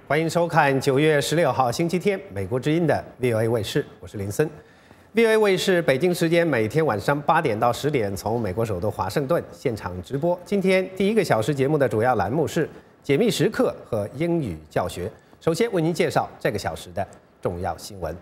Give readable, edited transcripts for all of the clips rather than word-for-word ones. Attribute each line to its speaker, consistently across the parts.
Speaker 1: 欢迎收看9月16号星期天美国之音的 VOA 卫视，我是林森。VOA 卫视北京时间每天晚上8点到10点从美国首都华盛顿现场直播。今天第1个小时节目的主要栏目是解密时刻和英语教学。首先为您介绍这个小时的重要新闻。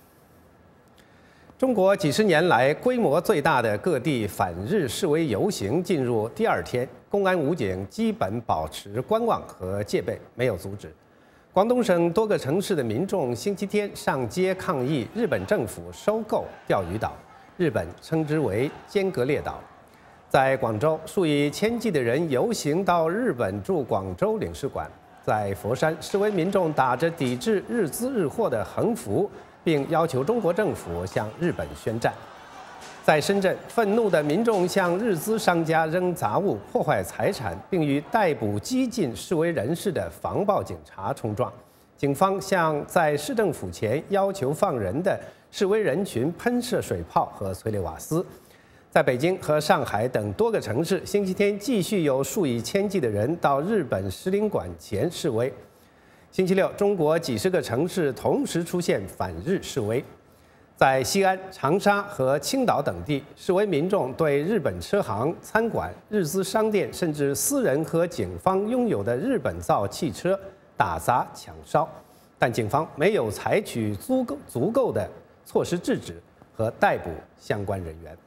Speaker 1: 中国几十年来规模最大的各地反日示威游行进入第2天，公安武警基本保持观望和戒备，没有阻止。广东省多个城市的民众星期天上街抗议日本政府收购钓鱼岛，日本称之为尖阁列岛。在广州，数以千计的人游行到日本驻广州领事馆。在佛山，示威民众打着抵制日资日货的横幅，并要求中国政府向日本宣战。在深圳，愤怒的民众向日资商家扔杂物、破坏财产，并与逮捕激进示威人士的防暴警察冲撞。警方向在市政府前要求放人的示威人群喷射水炮和催泪瓦斯。在北京和上海等多个城市，星期天继续有数以千计的人到日本使领馆前示威。星期六，中国几十个城市同时出现反日示威。在西安、长沙和青岛等地，示威民众对日本车行、餐馆、日资商店，甚至私人和警方拥有的日本造汽车打砸抢烧，但警方没有采取足够的措施制止和逮捕相关人员。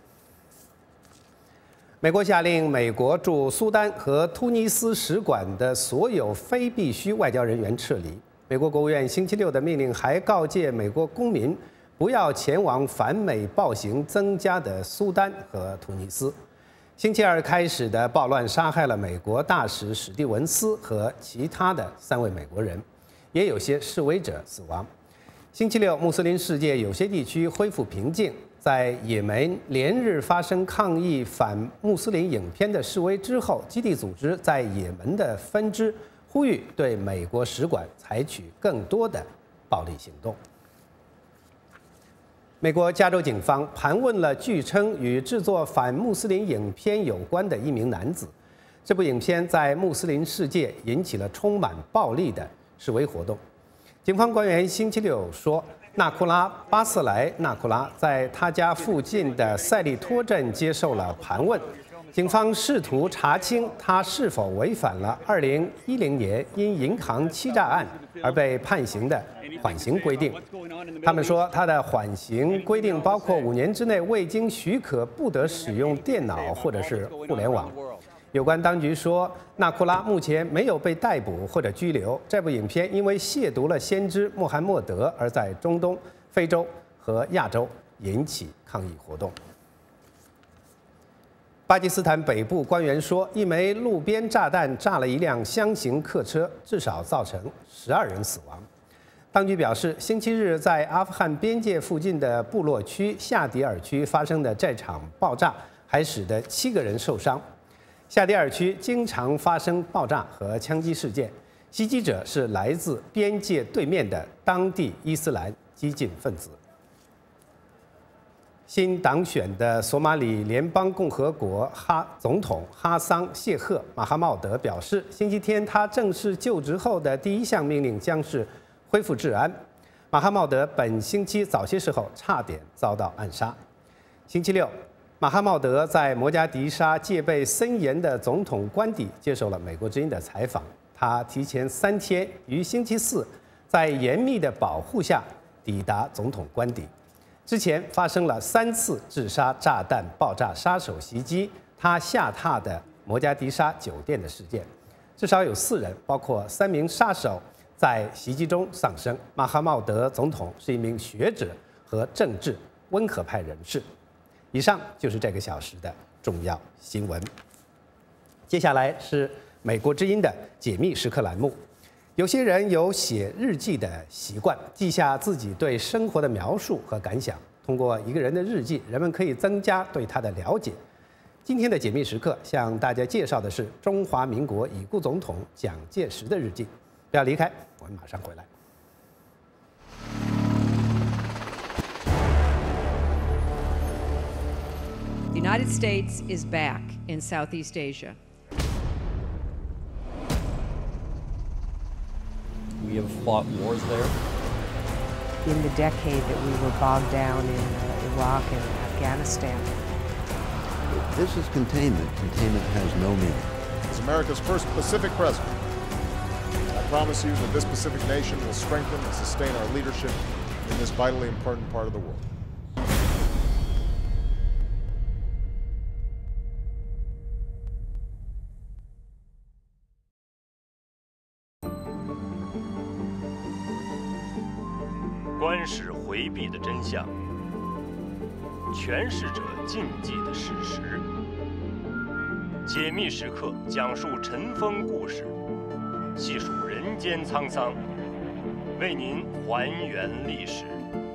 Speaker 1: 美国下令美国驻苏丹和突尼斯使馆的所有非必须外交人员撤离。美国国务院星期六的命令还告诫美国公民不要前往反美暴行增加的苏丹和突尼斯。星期二开始的暴乱杀害了美国大使史蒂文斯和其他的3位美国人，也有些示威者死亡。星期六，穆斯林世界有些地区恢复平静。在也门连日发生抗议反穆斯林影片的示威之后，基地组织在也门的分支呼吁对美国使馆采取更多的暴力行动。美国加州警方盘问了据称与制作反穆斯林影片有关的一名男子。这部影片在穆斯林世界引起了充满暴力的示威活动。警方官员星期六说，纳库拉·巴瑟莱·纳库拉在他家附近的塞利托镇接受了盘问。警方试图查清他是否违反了2010年因银行欺诈案而被判刑的缓刑规定。他们说，他的缓刑规定包括5年之内未经许可不得使用电脑或者是互联网。有关当局说，纳库拉目前没有被逮捕或者拘留。这部影片因为亵渎了先知穆罕默德，而在中东、非洲和亚洲引起抗议活动。巴基斯坦北部官员说，一枚路边炸弹炸了一辆箱型客车，至少造成12人死亡。当局表示，星期日在阿富汗边界附近的部落区夏迪尔区发生的这场爆炸，还使得7个人受伤。夏迪尔区经常发生爆炸和枪击事件，袭击者是来自边界对面的当地伊斯兰激进分子。新当选的索马里联邦共和国总统哈桑·谢赫·马哈茂德表示，星期天他正式就职后的第1项命令将是恢复治安。马哈茂德本星期早些时候差点遭到暗杀。星期六，马哈茂德在摩加迪沙戒备森严的总统官邸接受了美国之音的采访。他提前3天于星期四在严密的保护下抵达总统官邸。之前发生了3次自杀炸弹爆炸杀手袭击他下榻的摩加迪沙酒店的事件，至少有4人，包括3名杀手，在袭击中丧生。马哈茂德总统是一名学者和政治温和派人士。以上就是这个小时的重要新闻。接下来是美国之音的解密时刻栏目。有些人有写日记的习惯，记下自己对生活的描述和感想。通过一个人的日记，人们可以增加对他的了解。今天的解密时刻向大家介绍的是中华民国已故总统蒋介石的日记。不要离开，我们马上回来。
Speaker 2: The United States is back in Southeast Asia.
Speaker 3: We We have fought wars there.
Speaker 2: In the decade that we were bogged down in Iraq and Afghanistan.
Speaker 4: This is containment. Containment has no meaning.
Speaker 5: As America's first Pacific president, I promise you that this Pacific nation will strengthen and sustain our leadership in this vitally important part of the world.
Speaker 6: 观视回避的真相，诠释者禁忌的事实。解密时刻讲述尘封故事，细数人间沧桑，为您还原历史。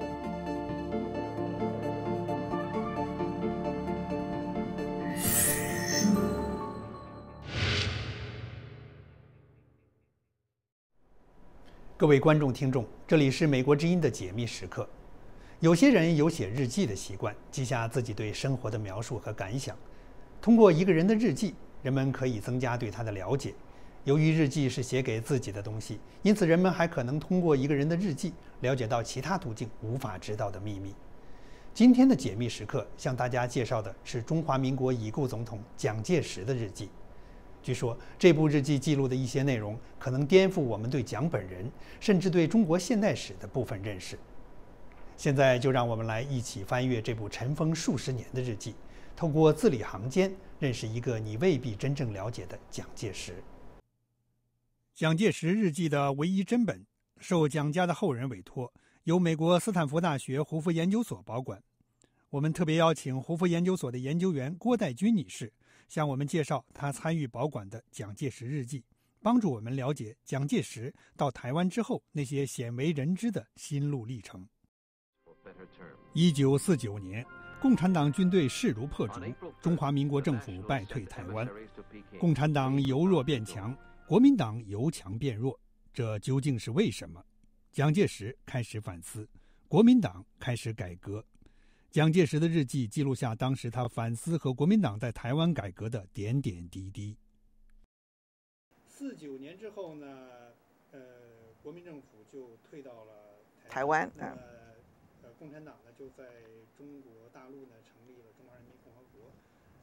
Speaker 7: 各位观众、听众，这里是美国之音的解密时刻。有些人有写日记的习惯，记下自己对生活的描述和感想。通过一个人的日记，人们可以增加对他的了解。由于日记是写给自己的东西，因此人们还可能通过一个人的日记了解到其他途径无法知道的秘密。今天的解密时刻向大家介绍的是中华民国已故总统蒋介石的日记。据说这部日记记录的一些内容可能颠覆我们对蒋本人，甚至对中国现代史的部分认识。现在就让我们来一起翻阅这部尘封数十年的日记，透过字里行间认识一个你未必真正了解的蒋介石。蒋介石日记的唯一真本受蒋家的后人委托，由美国斯坦福大学胡佛研究所保管。我们特别邀请胡佛研究所的研究员郭代军女士向我们介绍他参与保管的蒋介石日记，帮助我们了解蒋介石到台湾之后那些鲜为人知的心路历程。1949年，共产党军队势如破竹，中华民国政府败退台湾，共产党由弱变强，国民党由强变弱，这究竟是为什么？蒋介石开始反思，国民党开始改革。蒋介石的日记记录下当时他反思和国民党在台湾改革的点点滴滴。49年之后呢，国民政府就退到了台湾。共产党呢就在中国大陆呢成立了中华人民共和国。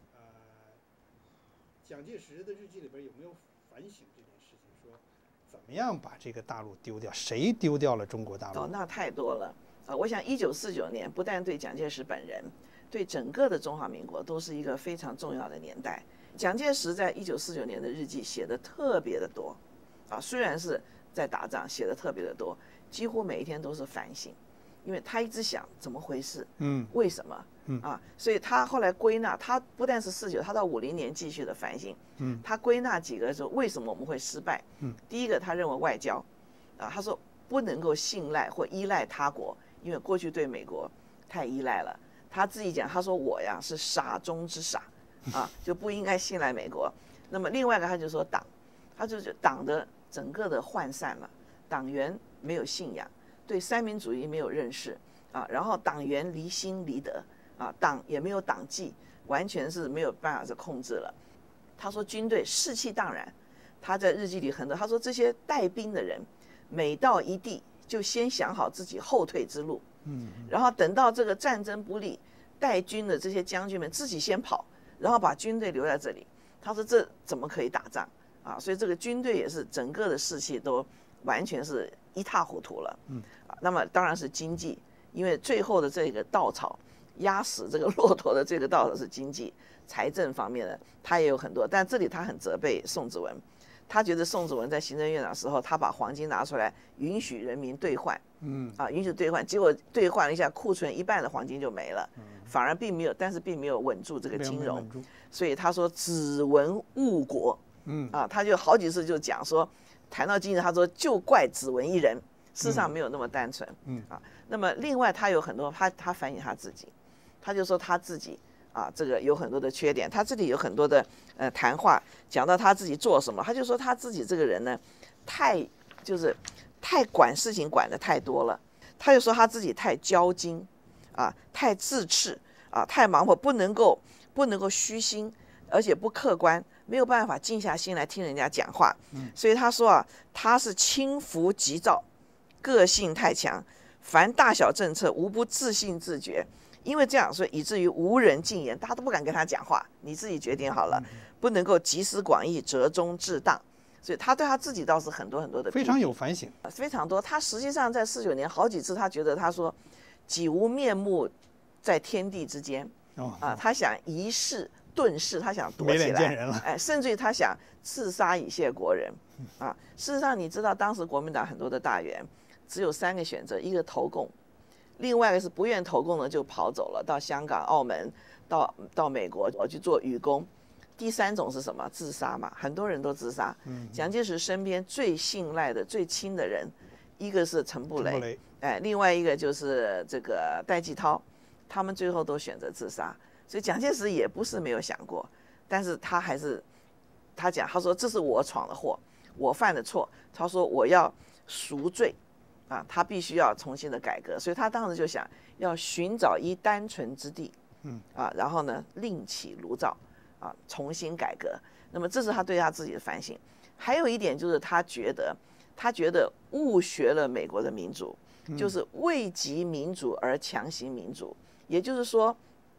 Speaker 7: 蒋介石的日记里边有没有反省这件事情？说怎么样把这个大陆丢掉？谁丢掉了中国大陆？
Speaker 8: 那太多了。我想1949年不但对蒋介石本人，对整个的中华民国都是一个非常重要的年代。蒋介石在1949年的日记写的特别的多，虽然是在打仗，写的特别的多，几乎每一天都是反省，因为他一直想怎么回事，为什么，所以他后来归纳，他不但是49，他到50年继续的反省，他归纳几个说为什么我们会失败，第一个他认为外交，他说不能够信赖或依赖他国。因为过去对美国太依赖了，他自己讲，他说我呀是傻中之傻，就不应该信赖美国。那么另外一个他就说党，他就是党的整个的涣散了，党员没有信仰，对三民主义没有认识，然后党员离心离德，党也没有党纪，完全是没有办法是控制了。他说军队士气荡然，他在日记里很多，他说这些带兵的人每到一地就先想好自己后退之路，然后等到这个战争不利，带军的这些将军们自己先跑，然后把军队留在这里。他说这怎么可以打仗所以这个军队也是整个的士气都完全是一塌糊涂了。那么当然是经济，因为最后的这个稻草压死这个骆驼的这个稻草是经济财政方面的，他也有很多，但这里他很责备宋子文。他觉得宋子文在行政院长时候，他把黄金拿出来允许人民兑换，允许兑换，结果兑换了一下，库存一半的黄金就没了，反而并没有，但是并没有稳住这个金融，所以他说子文误国，他就好几次就讲说，谈到经济，他说就怪子文一人，事实上没有那么单纯，那么另外他有很多，他反省他自己，他就说他自己。这个有很多的缺点，他这里有很多的谈话，讲到他自己做什么，他就说他自己这个人呢，太管事情管得太多了，他就说他自己太骄矜，太自恃，太盲目，不能够虚心， 而且不客观，没有办法静下心来听人家讲话。所以他说啊，他是轻浮急躁，个性太强，凡大小政策无不自信自觉。因为这样，所以以至于无人进言，大家都不敢跟他讲话，你自己决定好了，不能够集思广益，折中致当。所以他对他自己倒是很多的
Speaker 7: 非常有反省，
Speaker 8: 非常多。他实际上在49年好几次，他觉得他说己无面目在天地之间他想一世遁世，他想躲起来，
Speaker 7: 没脸见人了。
Speaker 8: 哎，甚至于他想自杀以谢国人事实上，你知道当时国民党很多的大员只有3个选择，一个投共，另外一个是不愿投共的就跑走了，到香港、澳门，到美国去做渔工。第3种是什么？自杀嘛，很多人都自杀。蒋介石身边最信赖的、最亲的人，一个是陈布雷，哎，另外一个就是这个戴季陶，他们最后都选择自杀。所以蒋介石也不是没有想过，但是他还是他说这是我闯的祸，我犯的错，他说我要赎罪他必须要重新的改革，所以他当时就想要寻找一单纯之地，然后呢另起炉灶重新改革。那么这是他对他自己的反省。还有一点就是他觉得误学了美国的民主，就是未及民主而强行民主。也就是说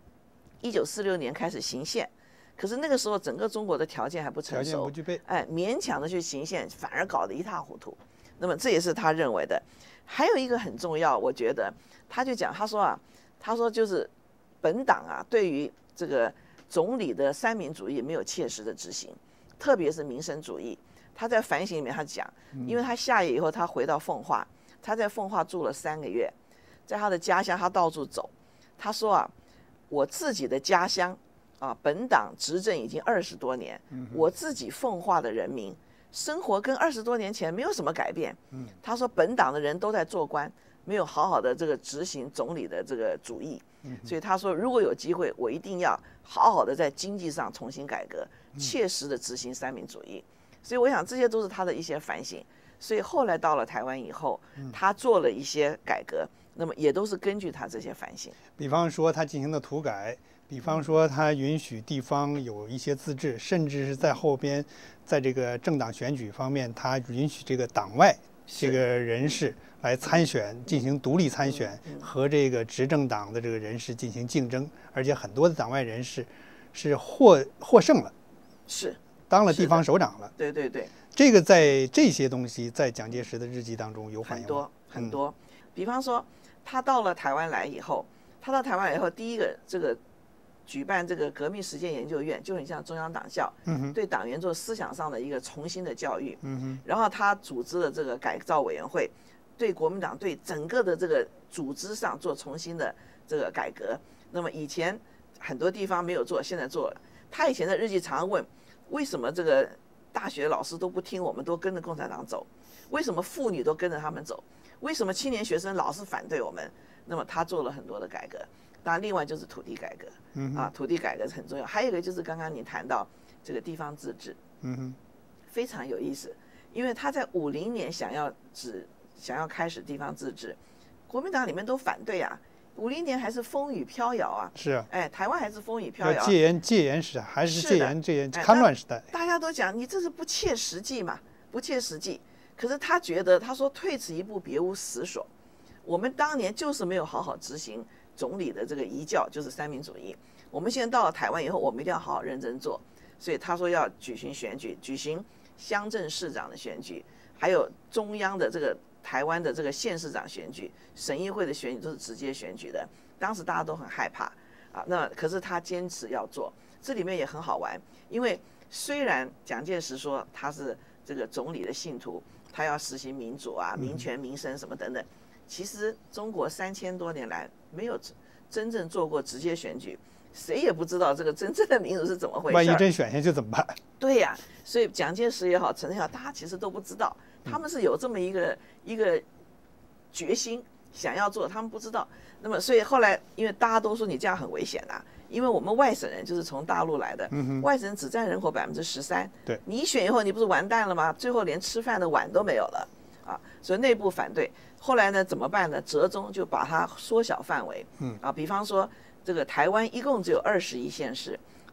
Speaker 8: 1946年开始行宪，可是那个时候整个中国的条件还不成熟，
Speaker 7: 条件不具备，
Speaker 8: 哎，勉强的去行宪，反而搞得一塌糊涂。那么这也是他认为的。还有一个很重要，我觉得他就讲，他说就是本党对于这个总理的三民主义没有切实的执行，特别是民生主义。他在反省里面他讲，因为他下野以后他回到奉化，他在奉化住了3个月，在他的家乡他到处走，他说我自己的家乡本党执政已经20多年，我自己奉化的人民生活跟20多年前没有什么改变。他说本党的人都在做官，没有好好的这个执行总理的这个主义，所以他说如果有机会，我一定要好好的在经济上重新改革，切实的执行三民主义。所以我想这些都是他的一些反省。所以后来到了台湾以后，他做了一些改革，那么也都是根据他这些反省。
Speaker 7: 比方说他进行的土改，比方说他允许地方有一些自治，甚至是在后边在这个政党选举方面，他允许这个党外这个人士来参选，进行独立参选，和这个执政党的这个人士进行竞争，而且很多的党外人士是获胜了，
Speaker 8: 是
Speaker 7: 当了地方首长了。
Speaker 8: 对对对，
Speaker 7: 这个在这些东西在蒋介石的日记当中有反映吗？
Speaker 8: 很多。比方说他到了台湾来以后，第一个这个举办这个革命实践研究院，就很像中央党校，对党员做思想上的一个重新的教育。然后他组织了这个改造委员会，对国民党对整个的这个组织上做重新的这个改革。那么以前很多地方没有做，现在做了。他以前的日记常问，为什么这个大学老师都不听我们，都跟着共产党走？为什么妇女都跟着他们走？为什么青年学生老是反对我们？那么他做了很多的改革。当然，另外就是土地改革，土地改革是很重要。还有一个就是刚刚你谈到这个地方自治，非常有意思，因为他在50年想要开始地方自治，国民党里面都反对50年还是风雨飘摇
Speaker 7: 是啊，
Speaker 8: 哎，台湾还是风雨飘摇，
Speaker 7: 戒严时还是戒严戡乱时代，
Speaker 8: 大家都讲你这是不切实际嘛，不切实际。可是他觉得，他说退此一步，别无死所。我们当年就是没有好好执行总理的这个遗教，就是三民主义。我们现在到了台湾以后，我们一定要好好认真做。所以他说要举行选举，举行乡镇市长的选举，还有中央的这个台湾的这个县市长选举、省议会的选举都是直接选举的。当时大家都很害怕那可是他坚持要做。这里面也很好玩，因为虽然蒋介石说他是这个总理的信徒，他要实行民主民权、民生什么等等。其实中国3000多年来没有真正做过直接选举，谁也不知道这个真正的民主是怎么回事。
Speaker 7: 万一真选下去怎么办？
Speaker 8: 对呀，所以蒋介石也好，陈诚也好，大家其实都不知道，他们是有这么一个决心想要做，他们不知道。那么所以后来，因为大家都说你这样很危险因为我们外省人就是从大陆来的，外省人只占人口13%，
Speaker 7: 对，
Speaker 8: 你一选以后，你不是完蛋了吗？最后连吃饭的碗都没有了所以内部反对。后来呢，怎么办呢？折中就把它缩小范围比方说这个台湾一共只有21县市，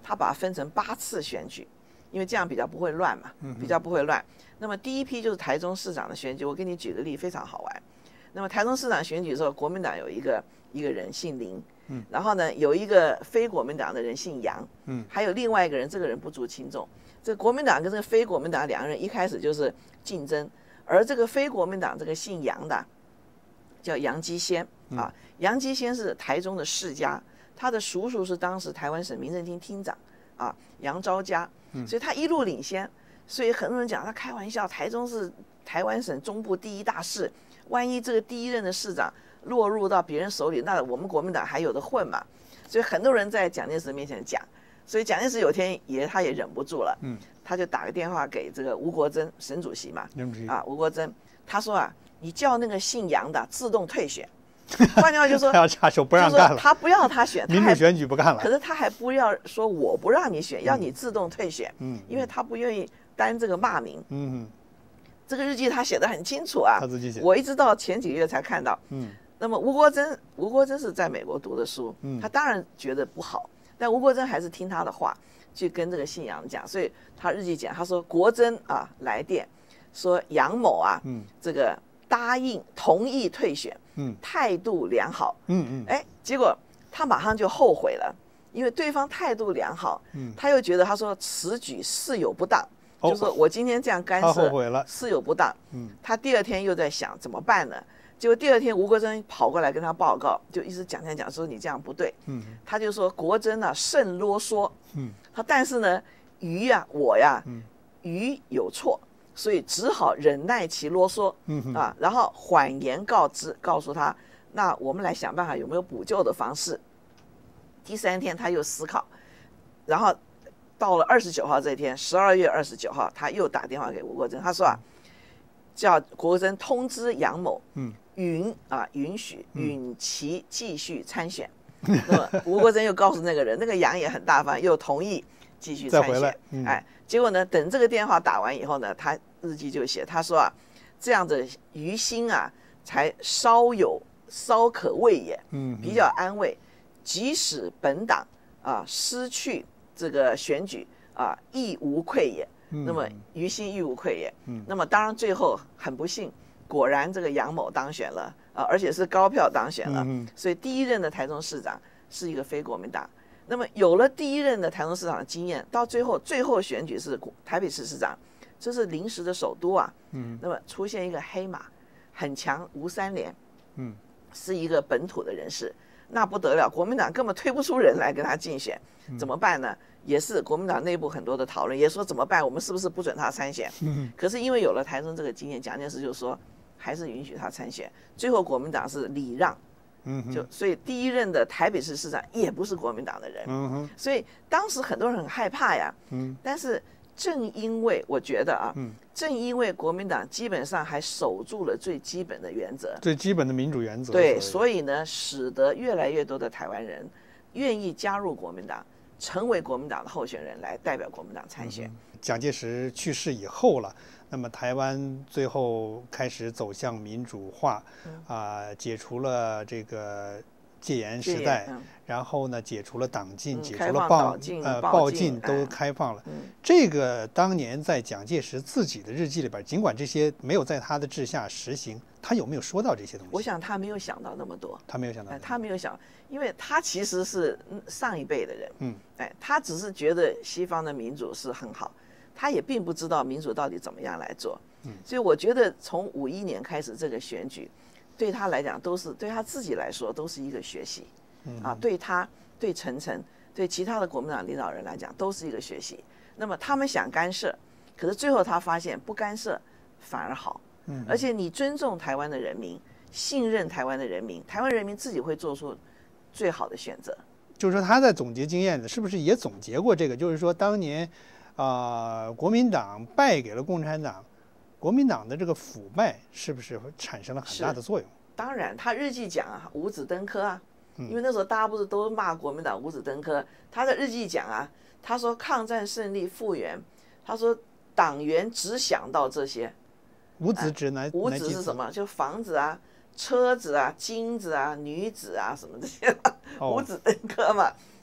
Speaker 8: 他把它分成8次选举，因为这样比较不会乱嘛，比较不会乱。那么第一批就是台中市长的选举，我给你举个例，非常好玩。那么台中市长选举的时候，国民党有一个人姓林，然后呢有一个非国民党的人姓杨，还有另外一个人，这个人不足轻重。这个国民党跟这个非国民党两个人一开始就是竞争，而这个非国民党这个姓杨的叫杨基先啊，杨基先是台中的世家，他的叔叔是当时台湾省民政厅厅长啊杨昭嘉，所以他一路领先。所以很多人讲他开玩笑，台中是台湾省中部第一大市，万一这个第一任的市长落入到别人手里，那我们国民党还有的混嘛。所以很多人在蒋介石面前讲，所以蒋介石有天他也忍不住了，他就打个电话给这个吴国桢省主席嘛，吴国桢，他说啊，你叫那个姓杨的自动退选。换句话就说，
Speaker 7: 他要插手不让干了，
Speaker 8: 他不要他选，
Speaker 7: 民主选举不干了。
Speaker 8: 可是他还不要说我不让你选，要你自动退选，因为他不愿意担这个骂名。这个日记他写得很清楚啊，
Speaker 7: 他自己写。
Speaker 8: 我一直到前几个月才看到。那么吴国桢是在美国读的书，他当然觉得不好，但吴国桢还是听他的话去跟这个姓杨讲，所以他日记讲，他说国桢啊来电说杨某啊，这个同意退选，态度良好，结果他马上就后悔了，因为对方态度良好，他又觉得他说此举事有不当，就说我今天这样干涉，
Speaker 7: 他后悔了，
Speaker 8: 事有不当，他第二天又在想怎么办呢？结果第二天吴国桢跑过来跟他报告，就一直讲说你这样不对，他就说国桢啊甚啰嗦，他但是呢于我于有错。所以只好忍耐其啰嗦，然后缓言告诉他，那我们来想办法有没有补救的方式。第3天他又思考，然后到了29号这一天，12月29号，他又打电话给吴国桢，他说啊，叫国桢通知杨某，允许其继续参选。那么吴国桢又告诉那个人，那个杨也很大方，又同意继续参选。结果呢，等这个电话打完以后呢，他日记就写，他说啊，这样子于心啊，才稍可慰也，比较安慰。即使本党啊失去这个选举啊，亦无愧也。那么于心亦无愧也。那么当然最后很不幸，果然这个杨某当选了啊，而且是高票当选了。所以第一任的台中市长是一个非国民党。那么有了第一任的台中市长的经验，到最后选举是台北市市长，这是临时的首都啊。那么出现一个黑马，很强吴三连，是一个本土的人士，那不得了，国民党根本推不出人来跟他竞选，怎么办呢？也是国民党内部很多的讨论，也说怎么办，我们是不是不准他参选？可是因为有了台中这个经验，蒋介石就说还是允许他参选，最后国民党是礼让。所以第一任的台北市市长也不是国民党的人，所以当时很多人很害怕呀。但是正因为我觉得啊，正因为国民党基本上还守住了最基本的原则，
Speaker 7: 最基本的民主原则，
Speaker 8: 对，所以呢，使得越来越多的台湾人愿意加入国民党，成为国民党的候选人来代表国民党参选。
Speaker 7: 蒋介石去世以后了，那么台湾最后开始走向民主化，解除了这个戒严时代，然后呢解除了党禁，解除了报禁都开放了。这个当年在蒋介石自己的日记里边，尽管这些没有在他的治下实行，他有没有说到这些东西？
Speaker 8: 我想他没有想到那么多，
Speaker 7: 他没有想到，
Speaker 8: 他没有想，因为他其实是上一辈的人，他只是觉得西方的民主是很好。他也并不知道民主到底怎么样来做，所以我觉得从51年开始这个选举，对他来讲都是对他自己来说都是一个学习，对他、对陈诚、对其他的国民党领导人来讲都是一个学习。那么他们想干涉，可是最后他发现不干涉反而好，而且你尊重台湾的人民，信任台湾的人民，台湾人民自己会做出最好的选择。
Speaker 7: 就是说他在总结经验的，是不是也总结过这个？就是说当年。国民党败给了共产党，国民党的这个腐败是不是产生了很大的作用？
Speaker 8: 当然，他日记讲啊，五子登科啊，因为那时候大家不是都骂国民党五子登科，他的日记讲啊，他说抗战胜利复原，他说党员只想到这些。
Speaker 7: 五子指哪？
Speaker 8: 五子是什么？就房子啊、车子啊、金子啊、女子啊什么这些，五子登科嘛。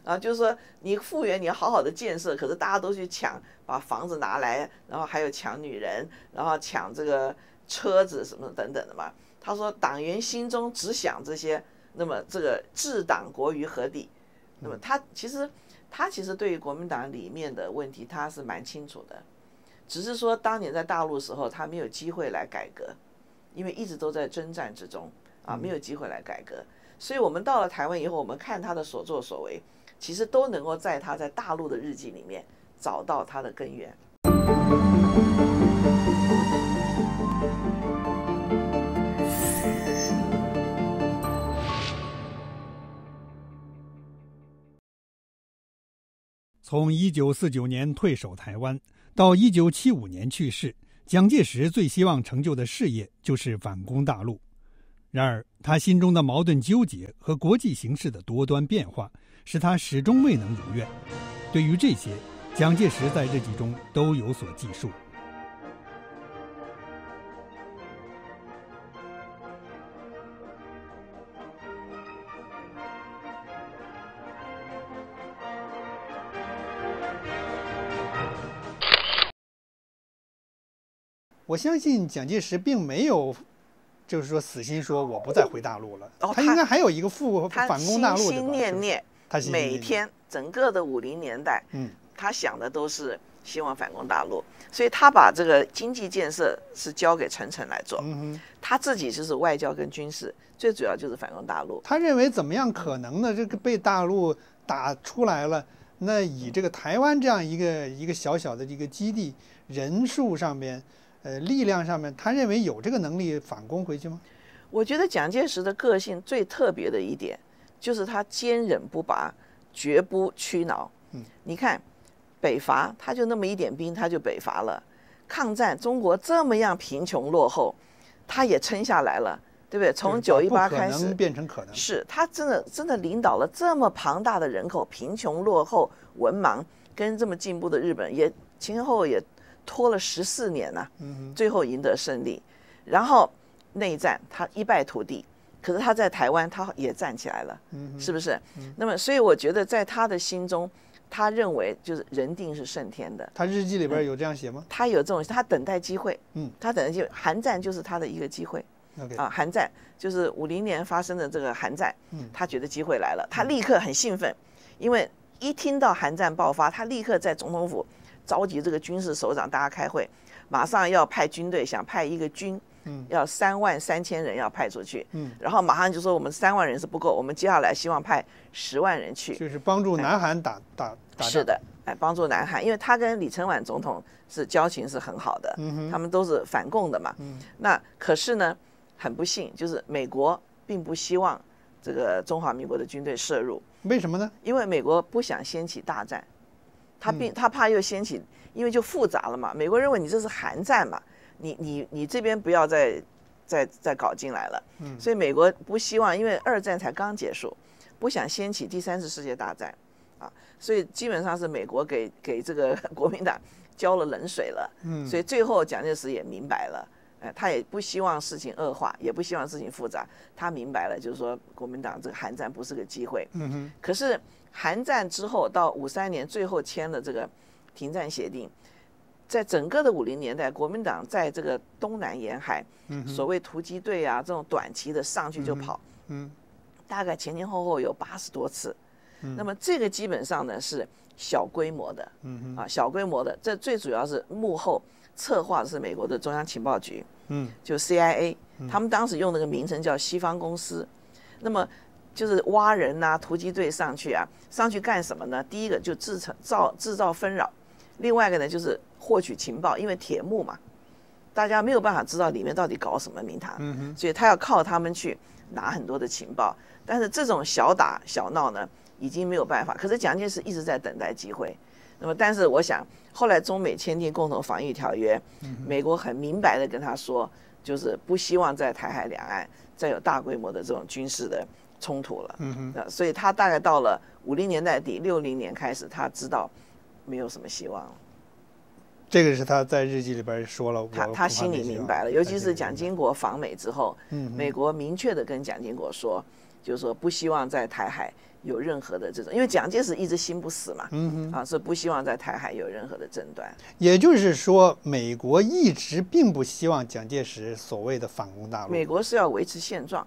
Speaker 8: 啊，就是说你复原，你要好好的建设，可是大家都去抢，把房子拿来，然后还有抢女人，然后抢这个车子什么等等的嘛。他说党员心中只想这些，那么这个治党国于何地？那么他其实对于国民党里面的问题他是蛮清楚的，只是说当年在大陆的时候他没有机会来改革，因为一直都在征战之中啊，没有机会来改革。所以我们到了台湾以后，我们看他的所作所为，其实都能够在他在大陆的日记里面找到他的根源。
Speaker 7: 从1949年退守台湾到1975年去世，蒋介石最希望成就的事业就是反攻大陆。然而，他心中的矛盾纠结和国际形势的多端变化，使他始终未能如愿。对于这些，蒋介石在日记中都有所记述。我相信蒋介石并没有，就是说死心说我不再回大陆了。他应该还有一个反攻大陆的吧。
Speaker 8: 他心心念念，
Speaker 7: 他
Speaker 8: 每天整个的50年代，他想的都是希望反攻大陆，所以他把这个经济建设是交给陈诚来做，他自己就是外交跟军事，最主要就是反攻大陆。
Speaker 7: 他认为怎么样可能呢？这个被大陆打出来了，那以这个台湾这样一个小小的一个基地，人数上面。力量上面，他认为有这个能力反攻回去吗？
Speaker 8: 我觉得蒋介石的个性最特别的一点，就是他坚忍不拔，绝不屈挠。你看北伐，他就那么一点兵，他就北伐了。抗战，中国这么样贫穷落后，他也撑下来了，对不对？从918开始，
Speaker 7: 不可能变成可能。
Speaker 8: 是他真的领导了这么庞大的人口，贫穷落后、文盲，跟这么进步的日本也前后也拖了14年呐，最后赢得胜利。然后内战他一败涂地，可是他在台湾他也站起来了，是不是？那么所以我觉得在他的心中，他认为就是人定是胜天的。
Speaker 7: 他日记里边有这样写吗？
Speaker 8: 他有这种，他等待机会，他等待机会。韩战就是他的一个机会。啊，韩战就是50年发生的这个韩战，他觉得机会来了，他立刻很兴奋，因为一听到韩战爆发，他立刻在总统府召集这个军事首长，大家开会，马上要派军队，想派一个军，要33000人要派出去，然后马上就说我们3万人是不够，我们接下来希望派10万人去，
Speaker 7: 就是帮助南韩打仗。
Speaker 8: 是的，帮助南韩，因为他跟李承晚总统是交情是很好的，他们都是反共的嘛。那可是呢，很不幸，就是美国并不希望这个中华民国的军队涉入。
Speaker 7: 为什么呢？因
Speaker 8: 为美国不想掀起大战。他怕又掀起，因为就复杂了嘛。美国认为你这是韩战嘛，你这边不要再搞进来了。所以美国不希望，因为2战才刚结束，不想掀起第3次世界大战啊。所以基本上是美国给这个国民党浇了冷水了。所以最后蒋介石也明白了，他也不希望事情恶化，也不希望事情复杂。他明白了，就是说国民党这个韩战不是个机会。可是韩战之后到53年最后签了这个停战协定，在整个的50年代，国民党在这个东南沿海，所谓突击队啊，这种短期的上去就跑，大概前后有80多次。那么这个基本上呢是小规模的，小规模的，这最主要是幕后策划的是美国的中央情报局，就 CIA，他们当时用那个名称叫西方公司。那么就是挖人啊，突击队上去啊，上去干什么呢？第一个就制造纷扰，另外一个呢就是获取情报，因为铁幕嘛，大家没有办法知道里面到底搞什么名堂，所以他要靠他们去拿很多的情报。但是这种小打小闹呢，已经没有办法。可是蒋介石一直在等待机会。那么，但是我想，后来中美签订共同防御条约，美国很明白的跟他说，就是不希望在台海两岸再有大规模的这种军事的冲突了。所以他大概到了50年代底，60年开始，他知道没有什么希望了。
Speaker 7: 这个是他在日记里边说了，
Speaker 8: 他心里明白了，尤其是蒋经国访美之后，美国明确的跟蒋经国说，就是说不希望在台海有任何的这种，因为蒋介石一直心不死嘛，所以不希望在台海有任何的争端。
Speaker 7: 也就是说，美国一直并不希望蒋介石所谓的反攻大陆，
Speaker 8: 美国是要维持现状。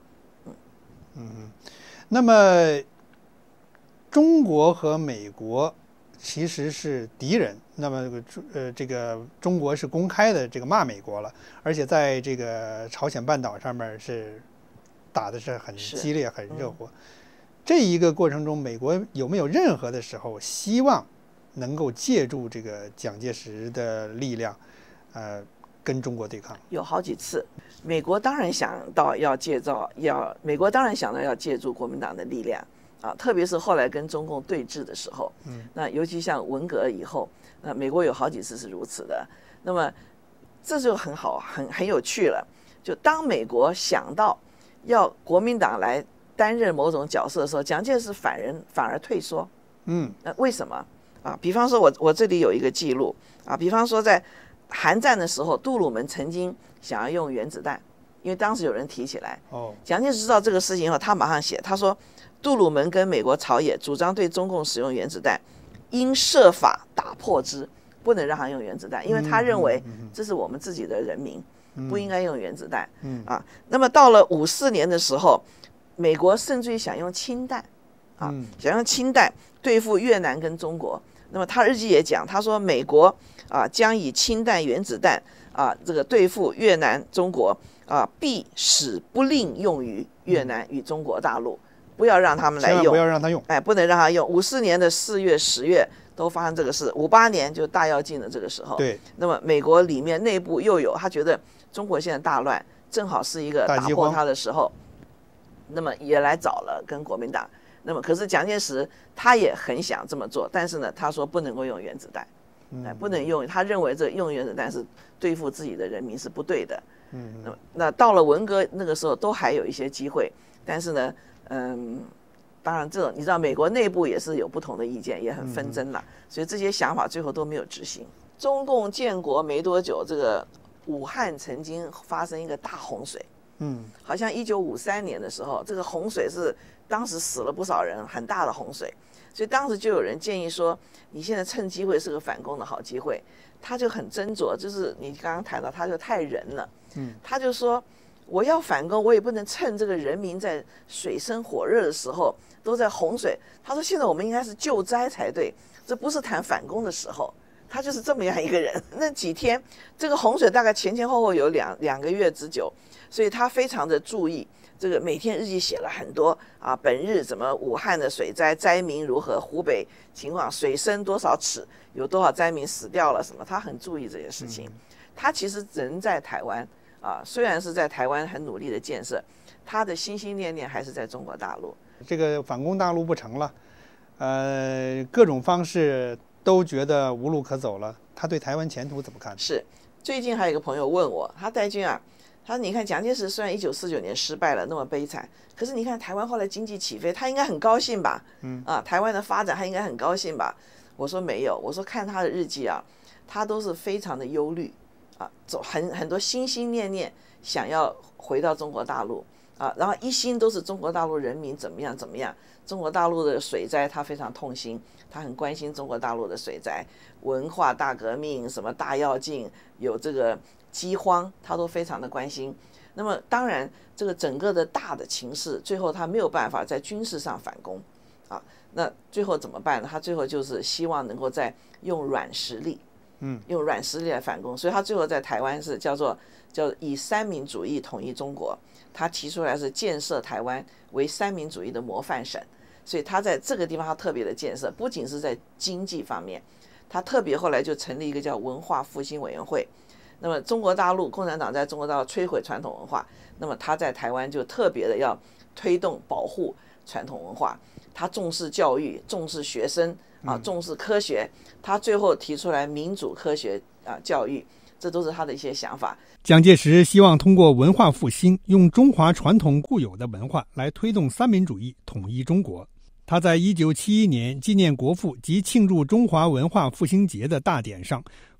Speaker 7: 那么中国和美国其实是敌人，那么这个中国是公开的这个骂美国了，而且在这个朝鲜半岛上面是打的是很激烈、很热火。这一个过程中，美国有没有任何的时候希望能够借助这个蒋介石的力量，跟中国对抗？
Speaker 8: 有好几次，美国当然想到美国当然想到要借助国民党的力量。特别是后来跟中共对峙的时候，那尤其像文革以后，那美国有好几次是如此的。那么这就很好，很有趣了。就当美国想到要国民党来担任某种角色的时候，蒋介石反而退缩。那为什么啊？比方说我这里有一个记录啊，比方说在韩战的时候，杜鲁门曾经想要用原子弹，因为当时有人提起来。蒋介石知道这个事情后，他马上写，他说。杜鲁门跟美国朝野主张对中共使用原子弹，应设法打破之，不能让他用原子弹，因为他认为这是我们自己的人民，不应该用原子弹。那么到了54年的时候，美国甚至于想用氢弹，想用氢弹对付越南跟中国。那么他日记也讲，他说美国将以氢弹、原子弹这个对付越南、中国必使不令用于越南与中国大陆。不要让他们来用，
Speaker 7: 不要让他用，
Speaker 8: 不能让他用。54年的4月、10月都发生这个事，58年就大跃进的这个时候。
Speaker 7: 对。
Speaker 8: 那么美国里面内部又有他觉得中国现在大乱，正好是一个打破他的时候，那么也来找了跟国民党。那么可是蒋介石他也很想这么做，但是呢，他说不能够用原子弹，不能用，他认为这用原子弹是对付自己的人民是不对的。那到了文革那个时候都还有一些机会，但是呢。当然，这种你知道，美国内部也是有不同的意见，也很纷争了，所以这些想法最后都没有执行。中共建国没多久，这个武汉曾经发生一个大洪水，好像1953年的时候，这个洪水是当时死了不少人，很大的洪水，所以当时就有人建议说，你现在趁机会是个反攻的好机会。他就很斟酌，就是你刚刚谈到，他就太仁了，他就说。我要反攻，我也不能趁这个人民在水深火热的时候都在洪水。他说现在我们应该是救灾才对，这不是谈反攻的时候。他就是这么样一个人。那几天这个洪水大概前后有两个月之久，所以他非常的注意这个，每天日记写了很多本日怎么武汉的水灾，灾民如何，湖北情况水深多少尺，有多少灾民死掉了什么，他很注意这些事情。他其实人在台湾。虽然是在台湾很努力的建设，他的心心念念还是在中国大陆。
Speaker 7: 这个反攻大陆不成了，各种方式都觉得无路可走了。他对台湾前途怎么看？
Speaker 8: 是，最近还有一个朋友问我，他戴军他说你看蒋介石虽然1949年失败了那么悲惨，可是你看台湾后来经济起飞，他应该很高兴吧？台湾的发展他应该很高兴吧？我说没有，我说看他的日记他都是非常的忧虑。很多心心念念想要回到中国大陆然后一心都是中国大陆人民怎么样，中国大陆的水灾他非常痛心，他很关心中国大陆的水灾，文化大革命什么大跃进，有这个饥荒，他都非常的关心。那么当然这个整个的大的情势，最后他没有办法在军事上反攻那最后怎么办呢？他最后就是希望能够再用软实力用软实力来反攻，所以他最后在台湾是叫以三民主义统一中国，他提出来是建设台湾为三民主义的模范省，所以他在这个地方他特别的建设，不仅是在经济方面，他特别后来就成立一个叫文化复兴委员会。那么中国大陆共产党在中国大陆摧毁传统文化，那么他在台湾就特别的要推动保护传统文化，他重视教育，重视学生重视科学，他最后提出来民主科学教育，这都是他的一些想法。
Speaker 7: 蒋介石希望通过文化复兴，用中华传统固有的文化来推动三民主义统一中国。他在1971年纪念国父及庆祝中华文化复兴节的大典上，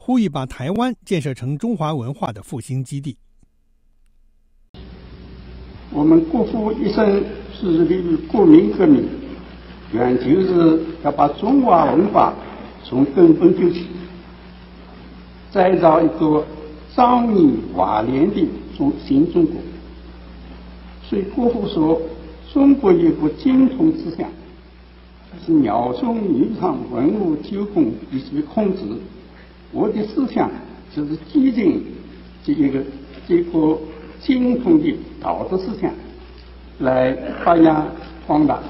Speaker 7: 呼吁把台湾建设成中华文化的复兴基地。
Speaker 3: 我们国父一生致力于国民革命，原就是要把中华文化从根本救起，再造一个壮丽华丽的新中国。所以国父说，中国有个精通思想，是鸟中日常文物纠纷以及控制。我的思想就是继承这个精通的道德思想，来发扬光大。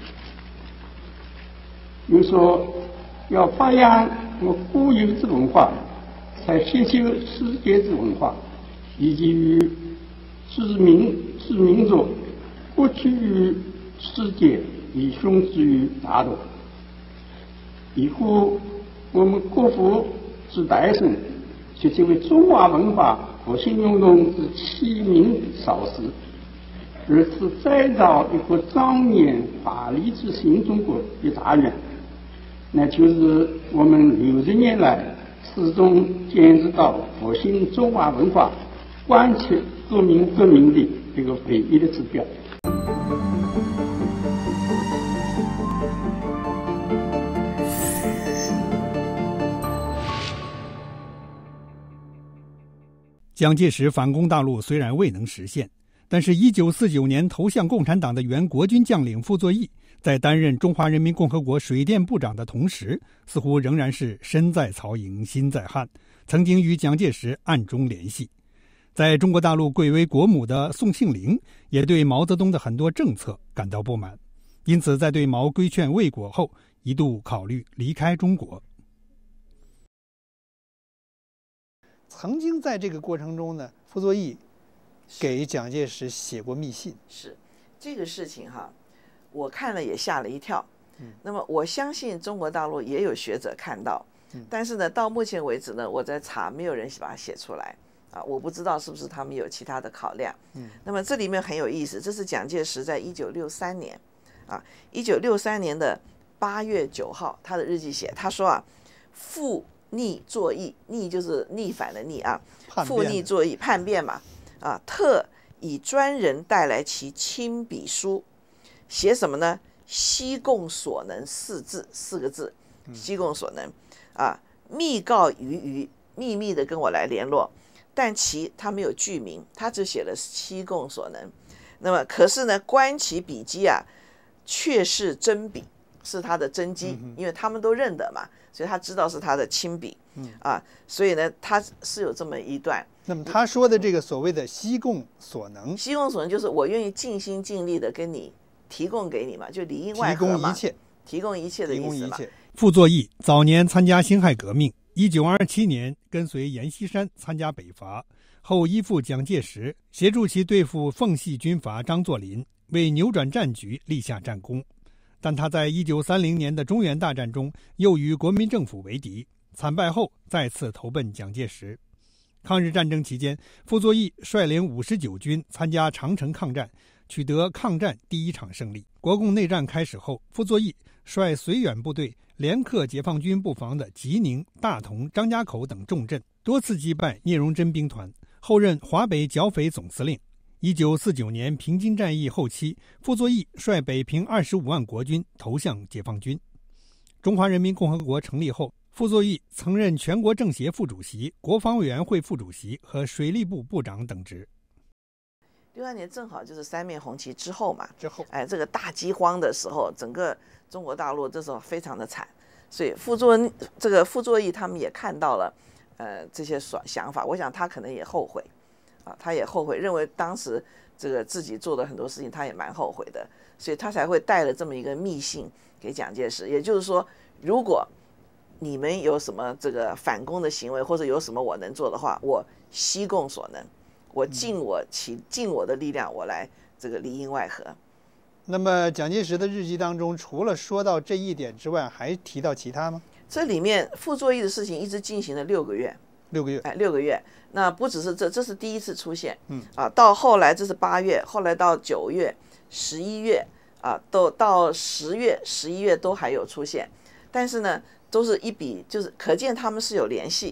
Speaker 3: 又说要发扬我固有之文化，才吸收世界之文化，以及于知民族国趋于世界，以雄之于大陆。以后我们国父之代生，却成为中华文化复兴运动之启明导师，而是再造一个壮年华丽之新中国的大愿。那就是我们60年来始终坚持到复兴中华文化、贯彻革命的这个唯一的指标。
Speaker 7: 蒋介石反攻大陆虽然未能实现，但是1949年投向共产党的原国军将领傅作义，在担任中华人民共和国水电部长的同时，似乎仍然是身在曹营心在汉，曾经与蒋介石暗中联系。在中国大陆贵为国母的宋庆龄也对毛泽东的很多政策感到不满，因此在对毛规劝未果后，一度考虑离开中国。曾经在这个过程中呢，傅作义给蒋介石写过密信。
Speaker 8: 是这个事情哈，我看了也吓了一跳。那么我相信中国大陆也有学者看到，但是呢，到目前为止呢，我在查，没有人把它写出来啊，我不知道是不是他们有其他的考量。那么这里面很有意思，这是蒋介石在1963年啊，1963年的8月9号，他的日记写，他说啊，复逆作义，逆就是逆反的逆啊，复逆作义，叛变嘛啊，特以专人带来其亲笔书，写什么呢？悉共所能四个字，悉共所能啊，密告于秘密的跟我来联络，但他没有具名，他只写了悉共所能。那么可是呢，观其笔迹啊，确是真笔，是他的真迹，因为他们都认得嘛，所以他知道是他的亲笔啊，所以呢，他是有这么一段。
Speaker 7: 那么他说的这个所谓的悉共所能，
Speaker 8: 悉共所能就是我愿意尽心尽力的跟你提供给你嘛，就里应外合嘛，提供一切的意思嘛。
Speaker 7: 傅作义早年参加辛亥革命，1927年跟随阎锡山参加北伐，后依附蒋介石，协助其对付奉系军阀张作霖，为扭转战局立下战功。但他在1930年的中原大战中又与国民政府为敌，惨败后再次投奔蒋介石。抗日战争期间，傅作义率领59军参加长城抗战，取得抗战第一场胜利。国共内战开始后，傅作义率绥远部队连克解放军布防的吉宁、大同、张家口等重镇，多次击败聂荣臻兵团，后任华北剿匪总司令。1949年平津战役后期，傅作义率北平25万国军投向解放军。中华人民共和国成立后，傅作义曾任全国政协副主席、国防委员会副主席和水利部部长等职。
Speaker 8: 62年正好就是三面红旗之后嘛，这个大饥荒的时候，整个中国大陆这时候非常的惨，所以傅作义他们也看到了，这些想法，我想他可能也后悔，啊，他也后悔，认为当时这个自己做的很多事情，他也蛮后悔的，所以他才会带了这么一个密信给蒋介石，也就是说，如果你们有什么这个反攻的行为，或者有什么我能做的话，我悉共所能。我尽我的力量，我来这个里应外合。
Speaker 7: 那么蒋介石的日记当中，除了说到这一点之外，还提到其他吗？
Speaker 8: 这里面傅作义的事情一直进行了6个月。
Speaker 7: 6个月
Speaker 8: ，6个月。那不只是这是第一次出现，到后来这是8月，后来到9月、11月都到10月、11月都还有出现，但是呢，都是一笔，就是可见他们是有联系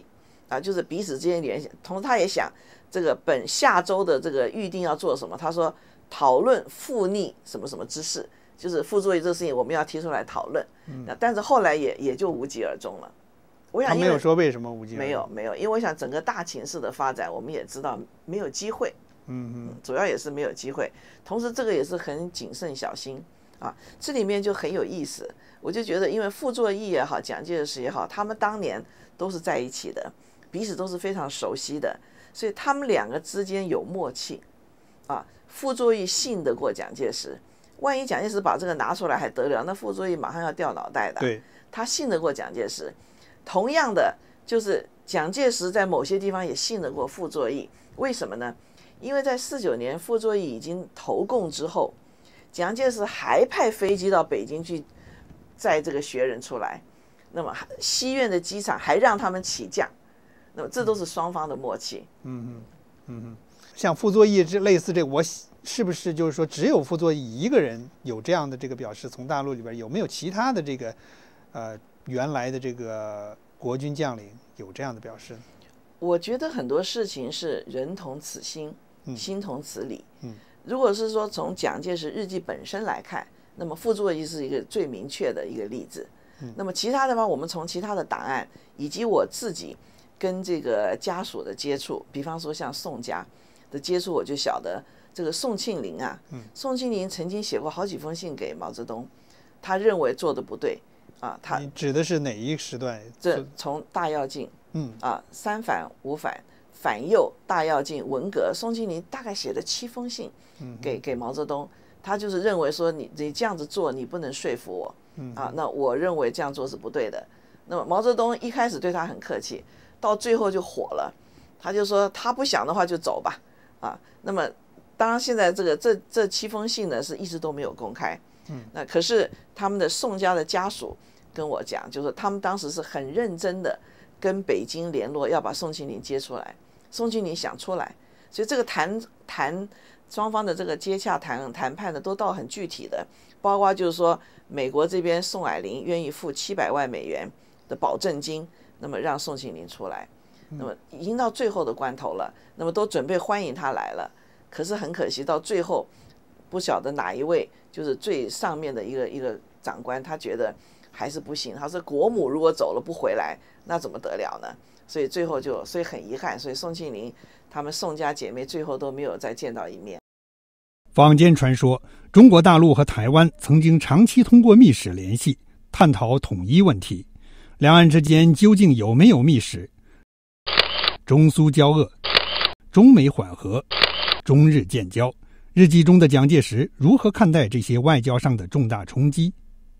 Speaker 8: 啊，就是彼此之间联系。同时他也想这个下周的这个预定要做什么，他说讨论复逆什么什么之事，就是傅作义这个事情我们要提出来讨论。但是后来也就无疾而终了。我想
Speaker 7: 他没有说为什么无疾而终。
Speaker 8: 没有，因为我想整个大情势的发展，我们也知道没有机会。主要也是没有机会。同时这个也是很谨慎小心啊，这里面就很有意思。我就觉得，因为傅作义也好，蒋介石也好，他们当年都是在一起的，彼此都是非常熟悉的，所以他们两个之间有默契啊。傅作义信得过蒋介石，万一蒋介石把这个拿出来还得了，那傅作义马上要掉脑袋的。
Speaker 7: 对，
Speaker 8: 他信得过蒋介石。同样的，就是蒋介石在某些地方也信得过傅作义。为什么呢？因为在49年傅作义已经投共之后，蒋介石还派飞机到北京去载这个学人出来，那么西苑的机场还让他们起降，那么这都是双方的默契。
Speaker 7: 像傅作义类似这个，我是不是就是说只有傅作义一个人有这样的这个表示？从大陆里边有没有其他的这个原来的这个国军将领有这样的表示呢？
Speaker 8: 我觉得很多事情是人同此心，心同此理。如果是说从蒋介石日记本身来看，那么傅作义是一个最明确的一个例子。那么其他的话，我们从其他的档案以及我自己跟这个家属的接触，比方说像宋家的接触，我就晓得这个宋庆龄啊，宋庆龄曾经写过好几封信给毛泽东，他认为做的不对啊。他
Speaker 7: 你指的是哪一时段？
Speaker 8: 这从大跃进，三反五反。反右、大跃进、文革，宋庆龄大概写了7封信给毛泽东，他就是认为说你这样子做你不能说服我，那我认为这样做是不对的。那么毛泽东一开始对他很客气，到最后就火了，他就说他不想的话就走吧，那么当然现在这7封信呢是一直都没有公开，那可是他们的宋家的家属跟我讲，就是他们当时是很认真的跟北京联络，要把宋庆龄接出来。宋庆龄想出来，所以这个谈双方的这个接洽谈判的都到很具体的，包括就是说美国这边宋霭龄愿意付700万美元的保证金，那么让宋庆龄出来，那么已经到最后的关头了，那么都准备欢迎他来了，可是很可惜到最后不晓得哪一位就是最上面的一个长官，他觉得还是不行，他说国母如果走了不回来，那怎么得了呢？所以最后所以很遗憾，所以宋庆龄他们宋家姐妹最后都没有再见到一面。
Speaker 7: 坊间传说，中国大陆和台湾曾经长期通过密使联系，探讨统一问题。两岸之间究竟有没有密使？中苏交恶，中美缓和，中日建交。日记中的蒋介石如何看待这些外交上的重大冲击？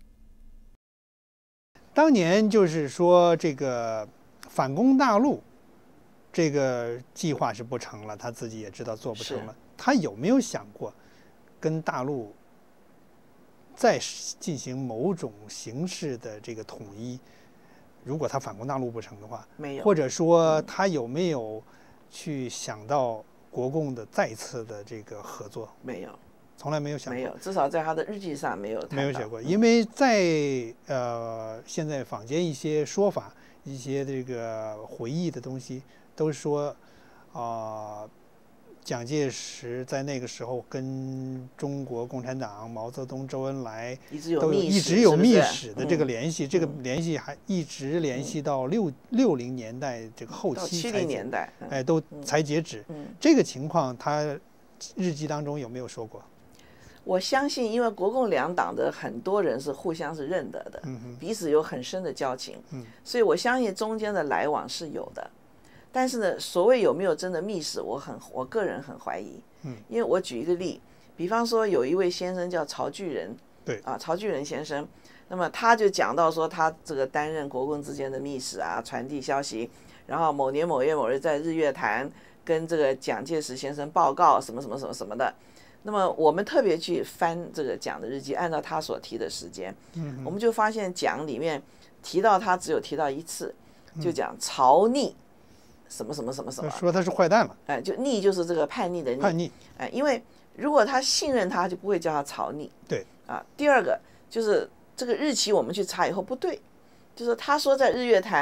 Speaker 7: 当年就是说这个反攻大陆这个计划是不成了，他自己也知道做不成了。他有没有想过跟大陆再进行某种形式的这个统一？如果他反攻大陆不成的话，
Speaker 8: 没有。
Speaker 7: 或者说他有没有去想到国共的再次的这个合作？
Speaker 8: 没有。
Speaker 7: 从来没有想过，
Speaker 8: 没有，至少在他的日记上没有
Speaker 7: 写过。因为在现在坊间一些说法、一些这个回忆的东西，都说蒋介石在那个时候跟中国共产党、毛泽东、周恩来都一直有密使的这个联系，这个联系还一直联系到60年代这个后期
Speaker 8: 70年代，
Speaker 7: 都才截止。这个情况他日记当中有没有说过？
Speaker 8: 我相信，因为国共两党的很多人是互相是认得的，彼此有很深的交情，所以我相信中间的来往是有的。但是呢，所谓有没有真的密使，我个人很怀疑。因为我举一个例，比方说有一位先生叫曹巨仁，
Speaker 7: 对啊，
Speaker 8: 曹巨仁先生，那么他就讲到说他这个担任国共之间的密使啊，传递消息，然后某年某月某日在日月潭跟这个蒋介石先生报告什么什么什么什么的。那么我们特别去翻这个蒋的日记，按照他所提的时间，我们就发现蒋里面提到他只有提到1次，就讲曹逆什么什么什么什么，
Speaker 7: 说他是坏蛋了。
Speaker 8: 就逆就是这个叛逆的逆。
Speaker 7: 叛逆。
Speaker 8: 因为如果他信任他，就不会叫他曹逆。
Speaker 7: 对。
Speaker 8: 第二个就是这个日期我们去查以后不对，就是他说在日月潭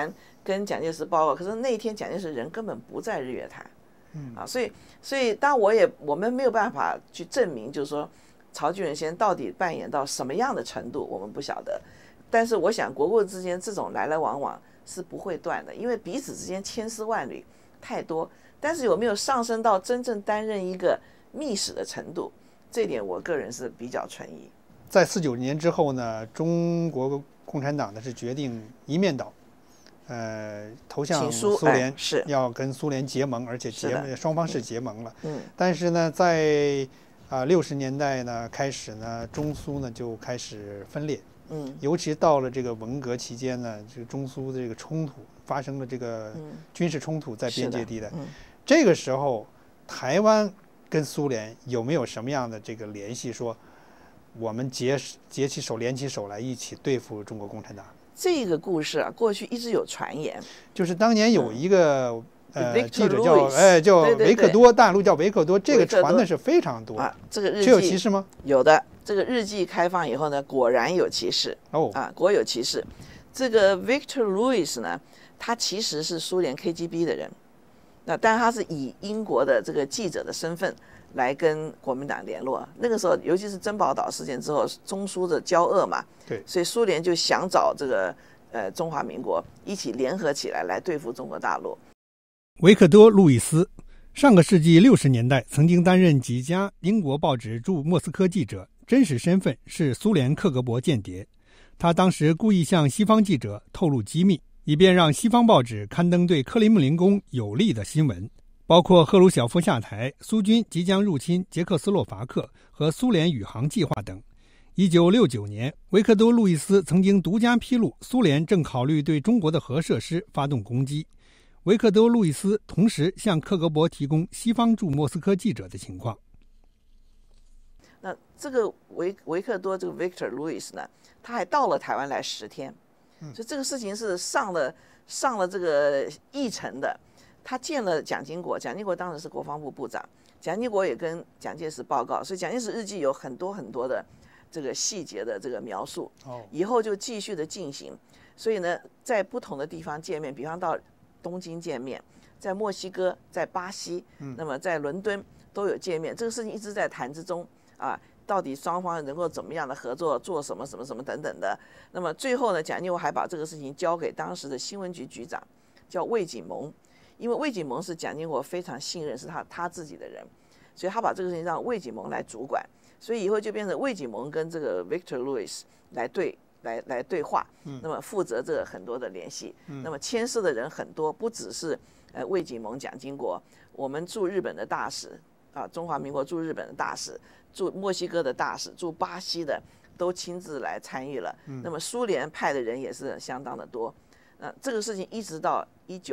Speaker 8: 跟蒋介石报告，可是那一天蒋介石人根本不在日月潭，所以当我们没有办法去证明，就是说曹巨仁先生到底扮演到什么样的程度，我们不晓得。但是我想国共之间这种来来往往是不会断的，因为彼此之间千丝万缕太多。但是有没有上升到真正担任一个密使的程度，这点我个人是比较存疑。
Speaker 7: 在49年之后呢，中国共产党呢是决定一面倒，投向苏联，
Speaker 8: 是
Speaker 7: 要跟苏联结盟，而且双方是结盟了。但是呢，在60年代呢开始呢，中苏呢就开始分裂。尤其到了这个文革期间呢，这个中苏的这个冲突发生了这个军事冲突在边界地带。这个时候，台湾跟苏联有没有什么样的这个联系？说我们结起手、联起手来一起对付中国共产党？
Speaker 8: 这个故事啊，过去一直有传言，
Speaker 7: 就是当年有一个记者叫
Speaker 8: 对
Speaker 7: 维克多，大陆叫维克多，这个传的是非常多
Speaker 8: 啊。这个日记
Speaker 7: 这有歧视吗？
Speaker 8: 有的。这个日记开放以后呢，果然有歧视果有歧视。这个 Victor Lewis 呢，他其实是苏联 KGB 的人，但他是以英国的这个记者的身份来跟国民党联络。那个时候，尤其是珍宝岛事件之后，中苏的交恶嘛，
Speaker 7: 对，
Speaker 8: 所以苏联就想找这个中华民国一起联合起来对付中国大陆。
Speaker 7: 维克多·路易斯上个世纪60年代曾经担任几家英国报纸驻莫斯科记者，真实身份是苏联克格勃间谍。他当时故意向西方记者透露机密，以便让西方报纸刊登对克里姆林宫有利的新闻，包括赫鲁晓夫下台、苏军即将入侵捷克斯洛伐克和苏联宇航计划等。1969年，维克多·路易斯曾经独家披露苏联正考虑对中国的核设施发动攻击。维克多·路易斯同时向克格勃提供西方驻莫斯科记者的情况。
Speaker 8: 那这个维克多这个 Victor Lewis 呢，他还到了台湾来10天，所以这个事情是上了这个议程的。他见了蒋经国，蒋经国当时是国防部部长，蒋经国也跟蒋介石报告，所以蒋介石日记有很多很多的这个细节的这个描述。以后就继续的进行。所以呢，在不同的地方见面，比方到东京见面，在墨西哥、在巴西，那么在伦敦都有见面。这个事情一直在谈之中啊，到底双方能够怎么样的合作，做什么什么什么等等的。那么最后呢，蒋经国还把这个事情交给当时的新闻局局长，叫魏景蒙，因为魏景蒙是蒋经国非常信任，是他自己的人，所以他把这个事情让魏景蒙来主管。所以以后就变成魏景蒙跟这个 Victor Lewis 来对话，那么负责这个很多的联系，那么牵涉的人很多，不只是魏景蒙、蒋经国，我们驻日本的大使啊，中华民国驻日本的大使，驻墨西哥的大使，驻巴西的都亲自来参与了。那么苏联派的人也是相当的多。这个事情一直到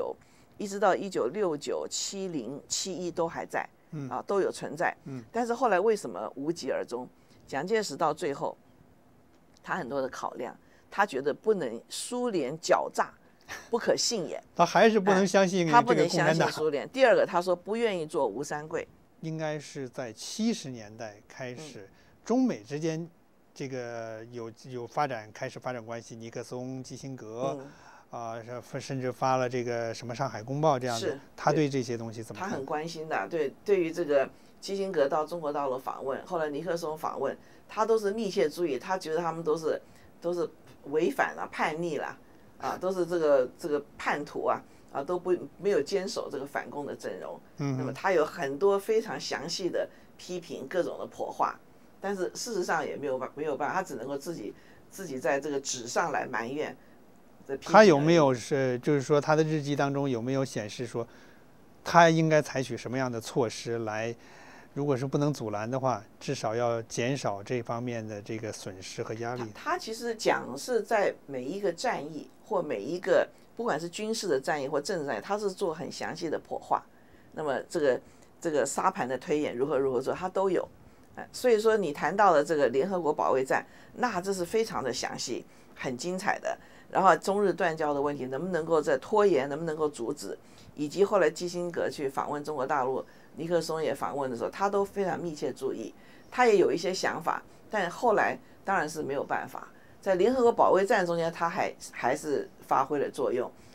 Speaker 8: 1969、70、71都还在都有存在。但是后来为什么无疾而终？蒋介石到最后，他很多的考量，他觉得不能苏联狡诈，不可信也。
Speaker 7: 他还是不能相信
Speaker 8: 他不能相信苏联。第二个，他说不愿意做吴三桂。
Speaker 7: 应该是在70年代开始，中美之间这个有开始发展关系。尼克松、基辛格甚至发了这个什么《上海公报》这样的。他对这些东西怎么看？
Speaker 8: 他很关心的。对于这个基辛格到中国大陆访问，后来尼克松访问，他都是密切注意，他觉得他们都是违反了、叛逆了都是这个叛徒都没有坚守这个反共的阵容。那么他有很多非常详细的批评，各种的破话，但是事实上也没有办法，他只能够自己在这个纸上来埋怨。
Speaker 7: 他有没有就是说他的日记当中有没有显示说他应该采取什么样的措施来，如果是不能阻拦的话，至少要减少这方面的这个损失和压力？
Speaker 8: 他其实讲是在每一个战役或每一个不管是军事的战役或政治战役，他是做很详细的剖划。那么这个沙盘的推演如何做，他都有。所以说你谈到了这个联合国保卫战，那这是非常的详细，很精彩的。然后中日断交的问题能不能够再拖延，能不能够阻止，以及后来基辛格去访问中国大陆，尼克松也访问的时候，他都非常密切注意，他也有一些想法，但后来当然是没有办法。在联合国保卫战中间，他还是发挥了作用。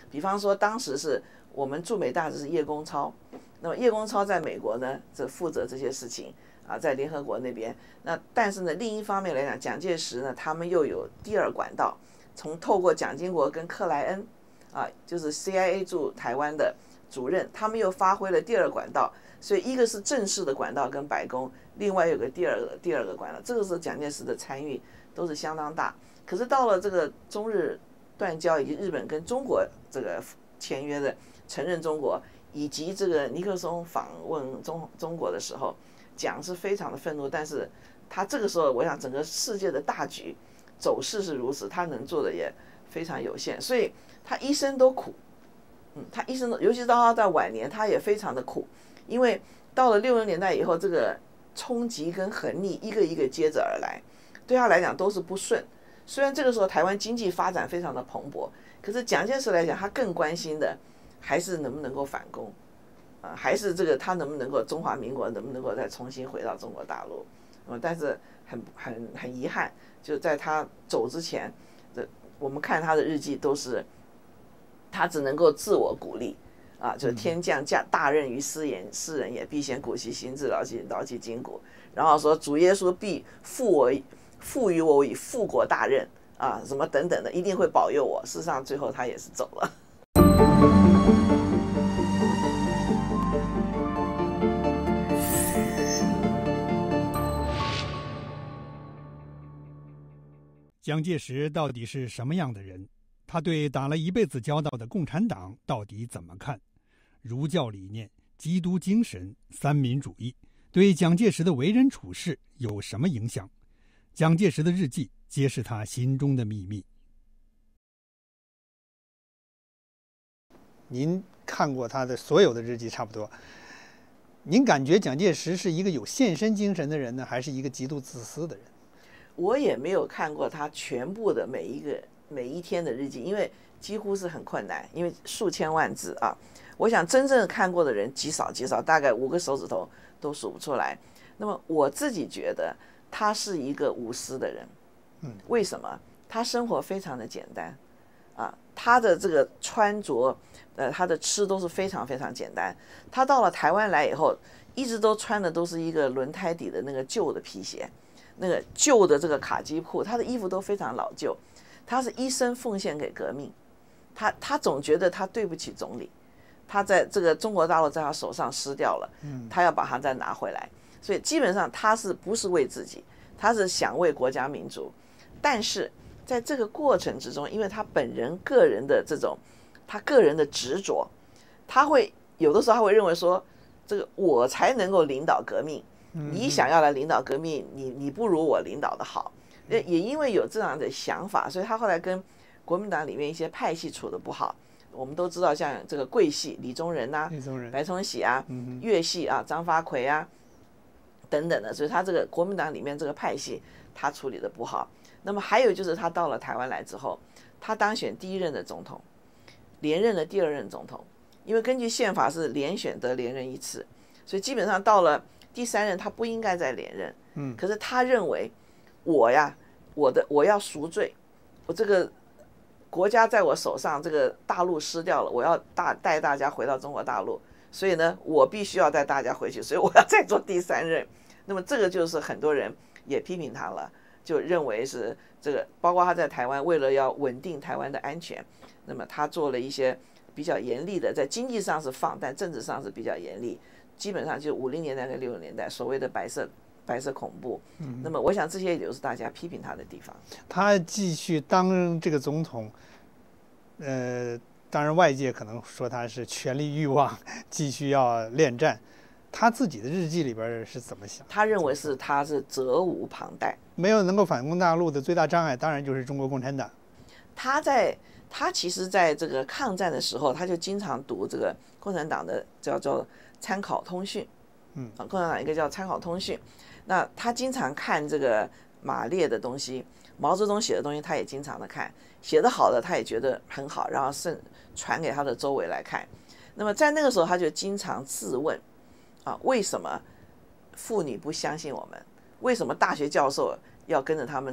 Speaker 8: 比方说当时是我们驻美大使是叶公超，那么叶公超在美国呢，这负责这些事情啊，在联合国那边。那但是呢，另一方面来讲，蒋介石呢，他们又有第二管道，透过蒋经国跟克莱恩啊，就是 CIA 驻台湾的主任，他们又发挥了第二管道。所以一个是正式的管道跟白宫，另外有个第二个管道，这个是蒋介石的参与都是相当大。可是到了这个中日断交，以及日本跟中国这个签约的承认中国，以及这个尼克松访问中国的时候，蒋是非常的愤怒。但是他这个时候，我想整个世界的大局走势是如此，他能做的也非常有限，所以他一生都苦。他一生都，尤其是到他在晚年，他也非常的苦。因为到了60年代以后，这个冲击跟横逆一个一个接着而来，对他来讲都是不顺。虽然这个时候台湾经济发展非常的蓬勃，可是蒋介石来讲，他更关心的还是能不能够反攻，还是这个他能不能够中华民国能不能够再重新回到中国大陆。但是很遗憾，就在他走之前，我们看他的日记都是他只能够自我鼓励。就天降大任于斯人也，必先苦其心志，劳其筋骨。然后说主耶稣必赋予我以富国大任啊，什么等等的，一定会保佑我。事实上，最后他也是走了。
Speaker 7: 蒋介石到底是什么样的人？他对打了一辈子交道的共产党到底怎么看？儒教理念、基督精神、三民主义对蒋介石的为人处事有什么影响？蒋介石的日记揭示他心中的秘密。您看过他的所有的日记差不多，您感觉蒋介石是一个有献身精神的人呢，还是一个极度自私的人？
Speaker 8: 我也没有看过他全部的每一天的日记，因为几乎是很困难，因为数千万字啊。我想真正看过的人极少，大概5个手指头都数不出来。那么我自己觉得他是一个无私的人。为什么？他生活非常的简单啊，他的这个穿着，他的吃都是非常非常简单。他到了台湾来以后，一直都穿的都是一个轮胎底的那个旧的皮鞋，那个旧的这个卡其裤，他的衣服都非常老旧。他是一生奉献给革命，他总觉得他对不起总理，他在这个中国大陆在他手上失掉了，他要把它再拿回来，所以基本上他是不是为自己，他是想为国家民族。但是在这个过程之中，因为他本人个人的这种他个人的执着，他会有的时候他会认为说，这个我才能够领导革命，你想要来领导革命，你不如我领导的好。也因为有这样的想法，所以他后来跟国民党里面一些派系处得不好。我们都知道，像这个桂系李宗仁啊、白崇禧啊、粤系啊、张发奎啊等等的，所以他这个国民党里面这个派系他处理得不好。那么还有就是他到了台湾来之后，他当选第1任的总统，连任了第2任总统，因为根据宪法是连选得连任1次，所以基本上到了第3任他不应该再连任。可是他认为我要赎罪，我这个国家在我手上，这个大陆失掉了，我要带大家回到中国大陆，所以呢，我必须要带大家回去，所以我要再做第3任。那么这个就是很多人也批评他了，就认为是这个，包括他在台湾为了要稳定台湾的安全，那么他做了一些比较严厉的，在经济上是放，但政治上是比较严厉，基本上就50年代跟60年代所谓的白色恐怖。那么我想这些也就是大家批评他的地方。
Speaker 7: 他继续当这个总统，当然外界可能说他是权力欲望，继续要恋战。他自己的日记里边是怎么想？
Speaker 8: 他认为他是责无旁贷，
Speaker 7: 没有能够反攻大陆的最大障碍，当然就是中国共产党。
Speaker 8: 他其实在这个抗战的时候，他就经常读这个共产党的叫参考通讯。共产党一个叫参考通讯。那他经常看这个马列的东西，毛泽东写的东西他也经常的看，写得好的他也觉得很好，然后传给他的周围来看。那么在那个时候他就经常自问为什么妇女不相信我们？为什么大学教授要跟着他们走？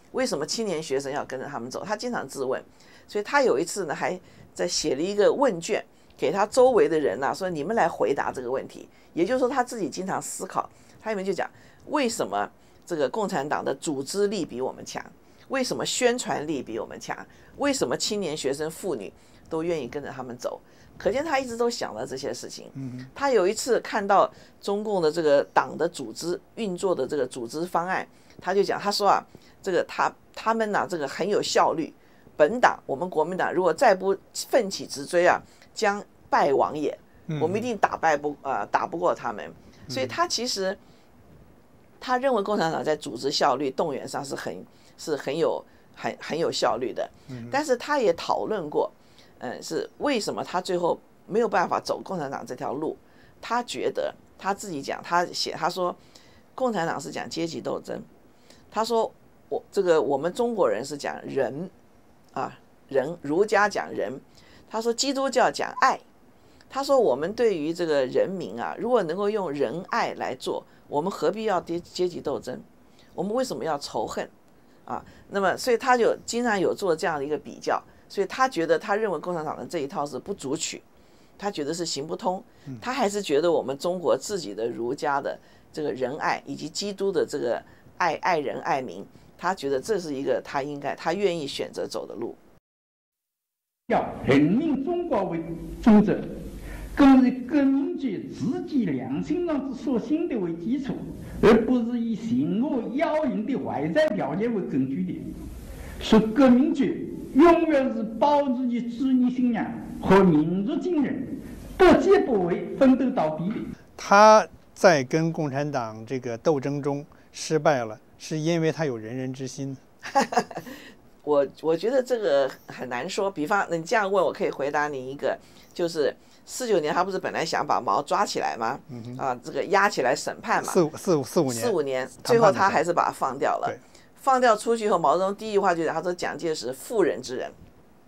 Speaker 8: 为什么青年学生要跟着他们走？他经常自问，所以他有一次呢，还在写了一个问卷给他周围的人说你们来回答这个问题。也就是说他自己经常思考，他里面就讲为什么这个共产党的组织力比我们强，为什么宣传力比我们强，为什么青年学生妇女都愿意跟着他们走。可见他一直都想到这些事情。他有一次看到中共的这个党的组织运作的这个组织方案，他就讲，他说这个他们这个很有效率，本党我们国民党如果再不奋起直追将败亡也，我们一定打不过他们。所以他其实他认为共产党在组织效率动员上是很有效率的。但是他也讨论过是为什么他最后没有办法走共产党这条路。他觉得他自己讲，他说共产党是讲阶级斗争，他说我们中国人是讲仁人，儒家讲仁，他说基督教讲爱，他说我们对于这个人民如果能够用仁爱来做，我们何必要阶级斗争，我们为什么要仇恨那么所以他就经常有做这样的一个比较。所以他认为共产党的这一套是不足取，他觉得是行不通。他还是觉得我们中国自己的儒家的这个仁爱，以及基督的这个爱人爱民，他觉得这是一个他愿意选择走的路。
Speaker 9: 要人民中国为宗旨，更以革命局自己良心上之所信的为基础，而不是以险恶妖淫的外在条件为根据的。说革命局永远是保持其职业信仰和民族精神，不戒不为，奋斗到底的。
Speaker 7: 他在跟共产党这个斗争中失败了，是因为他有仁人之心。
Speaker 8: 我觉得这个很难说。比方你这样问，我可以回答你一个，就是49年他不是本来想把毛抓起来吗？这个押起来审判嘛，4-5年，最后他还是把他放掉了。放掉出去以后，毛泽东第一句话就讲，他说蒋介石妇人之仁。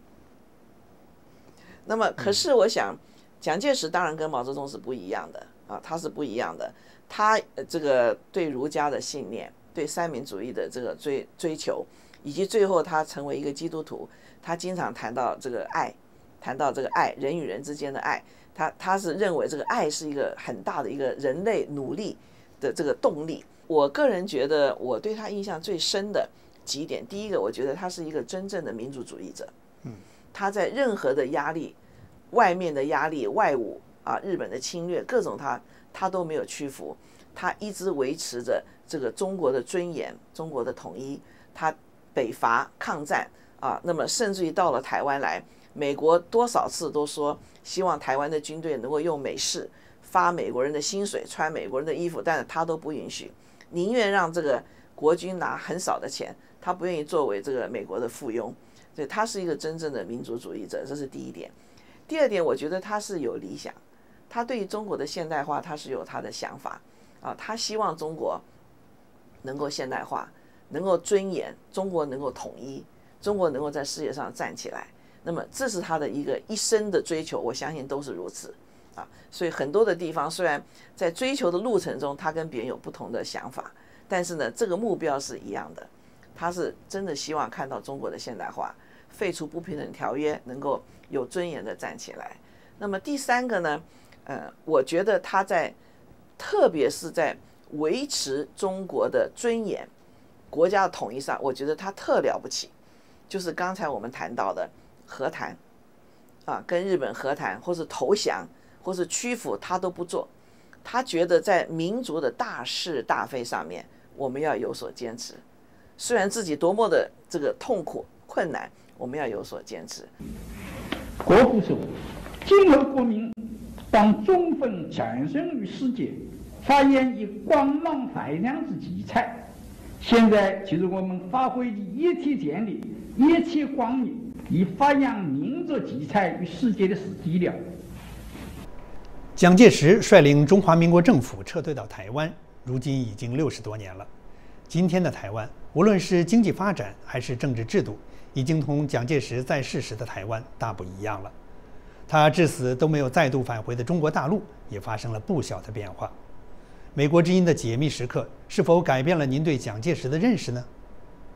Speaker 8: 那么可是我想蒋介石当然跟毛泽东是不一样的他是不一样的。他这个对儒家的信念，对三民主义的这个追求，以及最后他成为一个基督徒，他经常谈到这个爱，人与人之间的爱。他是认为这个爱是一个很大的一个人类努力的这个动力。我个人觉得我对他印象最深的几点，第一个，我觉得他是一个真正的民主主义者。他在任何的压力，外面的压力，外侮日本的侵略，各种他都没有屈服，他一直维持着这个中国的尊严，中国的统一。他北伐抗战那么甚至于到了台湾来，美国多少次都说希望台湾的军队能够用美式发美国人的薪水，穿美国人的衣服，但是他都不允许，宁愿让这个国军拿很少的钱，他不愿意作为这个美国的附庸。所以他是一个真正的民族主义者，这是第一点。第二点，我觉得他是有理想，他对于中国的现代化他是有他的想法他希望中国能够现代化，能够尊严，中国能够统一，中国能够在世界上站起来。那么这是他的一生的追求，我相信都是如此所以很多的地方虽然在追求的路程中他跟别人有不同的想法，但是呢这个目标是一样的，他是真的希望看到中国的现代化，废除不平等条约，能够有尊严的站起来。那么第三个呢我觉得他特别是在维持中国的尊严，国家的统一上，我觉得他特了不起。就是刚才我们谈到的和谈跟日本和谈，或是投降，或是屈服，他都不做。他觉得在民族的大是大非上面，我们要有所坚持。虽然自己多么的这个痛苦困难，我们要有所坚持。
Speaker 9: 国父说，今后国民当充分展现于世界，发扬以光芒发亮之奇才。现在就是我们发挥的一切潜力，一切光明，以发扬民族奇才于世界的时机了。
Speaker 7: 蒋介石率领中华民国政府撤退到台湾，如今已经60多年了。今天的台湾，无论是经济发展还是政治制度，已经同蒋介石在世时的台湾大不一样了。他至死都没有再度返回的中国大陆，也发生了不小的变化。美国之音的解密时刻是否改变了您对蒋介石的认识呢？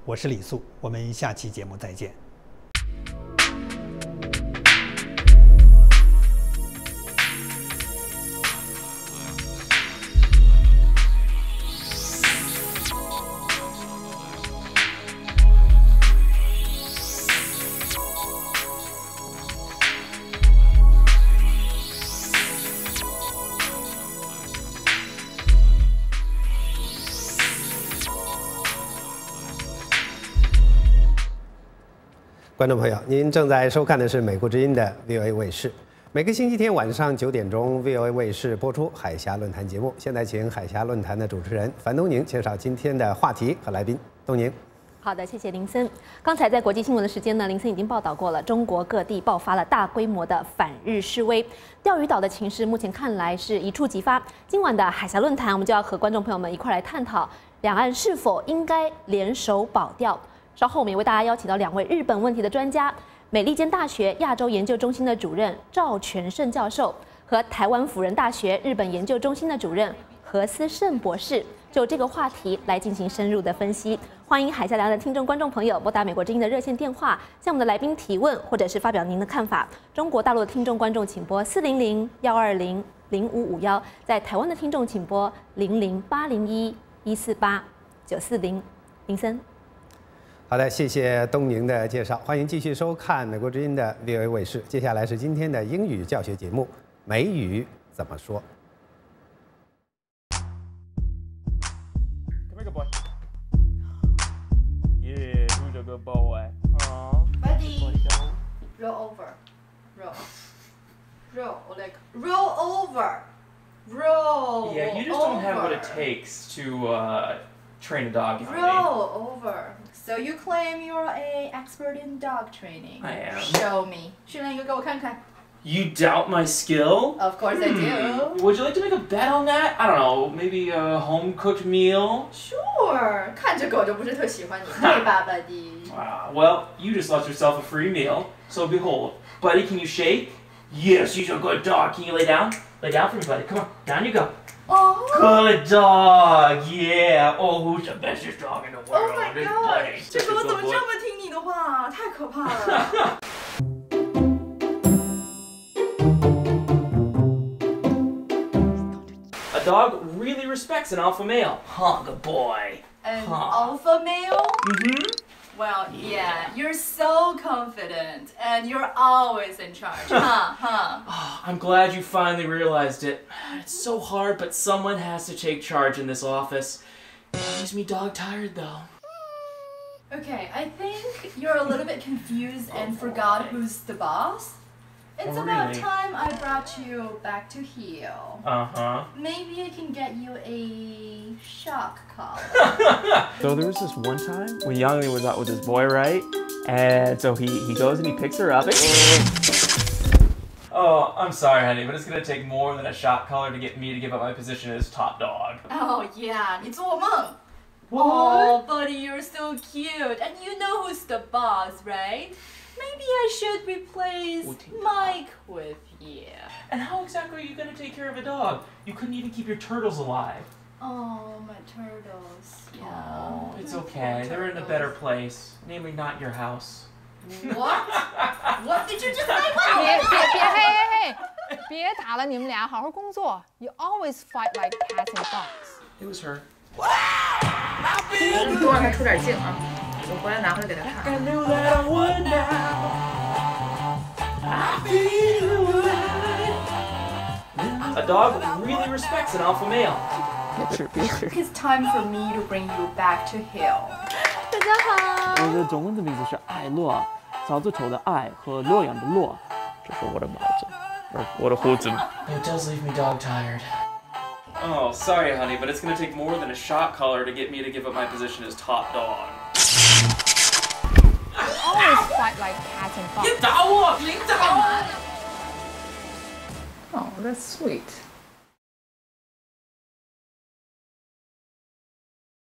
Speaker 7: 我是李素，我们下期节目再见。
Speaker 1: 观众朋友，您正在收看的是美国之音的 VOA 卫视。每个星期天晚上9点钟 ，VOA 卫视播出海峡论坛节目。现在请海峡论坛的主持人樊东宁介绍今天的话题和来宾。东宁。
Speaker 10: 好的，谢谢林森。刚才在国际新闻的时间呢，林森已经报道过了，中国各地爆发了大规模的反日示威。钓鱼岛的情势目前看来是一触即发。今晚的海峡论坛，我们就要和观众朋友们一块来探讨两岸是否应该联手保钓。稍后我们也为大家邀请到2位日本问题的专家，美利坚大学亚洲研究中心的主任赵全胜教授和台湾辅仁大学日本研究中心的主任何思胜博士，就这个话题来进行深入的分析。欢迎海峡两岸的听众观众朋友拨打美国之音的热线电话，向我们的来宾提问，或者是发表您的看法。中国大陆的听众观众请拨400-120-0551，在台湾的听众请拨00801-148-940。林森。
Speaker 1: 好的，谢谢东宁的介绍，欢迎继续收看美国之音的 VOA 卫视。接下来是今天的英语教学节目，美语怎么说？
Speaker 11: Come here, good boy. Yeah, who's a good boy?
Speaker 12: Ready? Roll over. Roll. Roll. Like, roll over. Roll.
Speaker 11: Yeah, you just don't have what it takes to train a dog.
Speaker 12: Roll over. So you claim you're an expert in dog training.
Speaker 11: I am.
Speaker 12: Show me. 训练一个给我看看。
Speaker 11: You doubt my skill?
Speaker 12: Of course I do.
Speaker 11: Would you like to make a bet on that? I don't know, maybe a home-cooked meal?
Speaker 12: Sure. 看这个我就不是特喜欢你，对吧，Buddy?
Speaker 11: Wow, well, you just lost yourself a free meal. So behold, Buddy, can you shake? Yes, he's a good dog. Can you lay down? Lay down for me, Buddy. Come on, down you go.
Speaker 12: Oh.
Speaker 11: Good dog, yeah. Oh, who's the bestest dog in the world?
Speaker 12: Oh my
Speaker 11: This
Speaker 12: god.
Speaker 11: Buddy.
Speaker 12: 这个我怎么这么听你的话？太可怕了。
Speaker 11: A dog really respects an alpha male. Huh, good boy.
Speaker 12: An
Speaker 11: Huh.
Speaker 12: alpha male?
Speaker 11: Mm-hmm.
Speaker 12: Well, yeah, you're so confident, and you're always in charge, huh?
Speaker 11: Oh, I'm glad you finally realized it. It's so hard, but someone has to take charge in this office. It leaves me dog-tired, though.
Speaker 12: Okay, I think you're a little bit confused and forgot who's the boss. It's about
Speaker 11: really?
Speaker 12: time I brought you back to heel.
Speaker 11: Uh-huh.
Speaker 12: Maybe I can get you a shock collar.
Speaker 13: So there was this one time when Youngly was out with this boy, right? And so he goes and he picks her up.
Speaker 11: Oh, I'm sorry, honey, but it's gonna take more than a shot collar to get me to give up my position as top dog.
Speaker 12: Oh yeah, 你做梦.
Speaker 11: What?
Speaker 12: Oh, buddy, you're so cute. And you know who's the boss, right? Maybe I should replace Mike with you.
Speaker 11: And how exactly are you gonna take care of a dog? You couldn't even keep your turtles alive.
Speaker 12: Oh, my turtles. Yeah.
Speaker 11: Oh, it's okay. They're in a better place. Namely, not your house.
Speaker 12: What? What did you just say?
Speaker 14: 别打了，你们俩好好工作。You always fight like cats and dogs.
Speaker 11: It was her.
Speaker 12: 你多让他出点镜啊！我回来拿回来给他看。
Speaker 11: I knew that I would now. I feel right. A dog really respects an alpha male.
Speaker 12: It's time for me to bring you back to heel.
Speaker 14: 大家好。
Speaker 13: 我的中文的名字是艾洛，草字头的艾和洛阳的洛，这是我的帽子，我的胡子。
Speaker 11: It does leave me dog-tired. Oh, sorry, honey, but it's gonna take more than a shot collar to get me to give up my position as top dog.
Speaker 14: You always fight like cats and dogs.
Speaker 11: 你打我！你打我！
Speaker 12: Oh, that's sweet.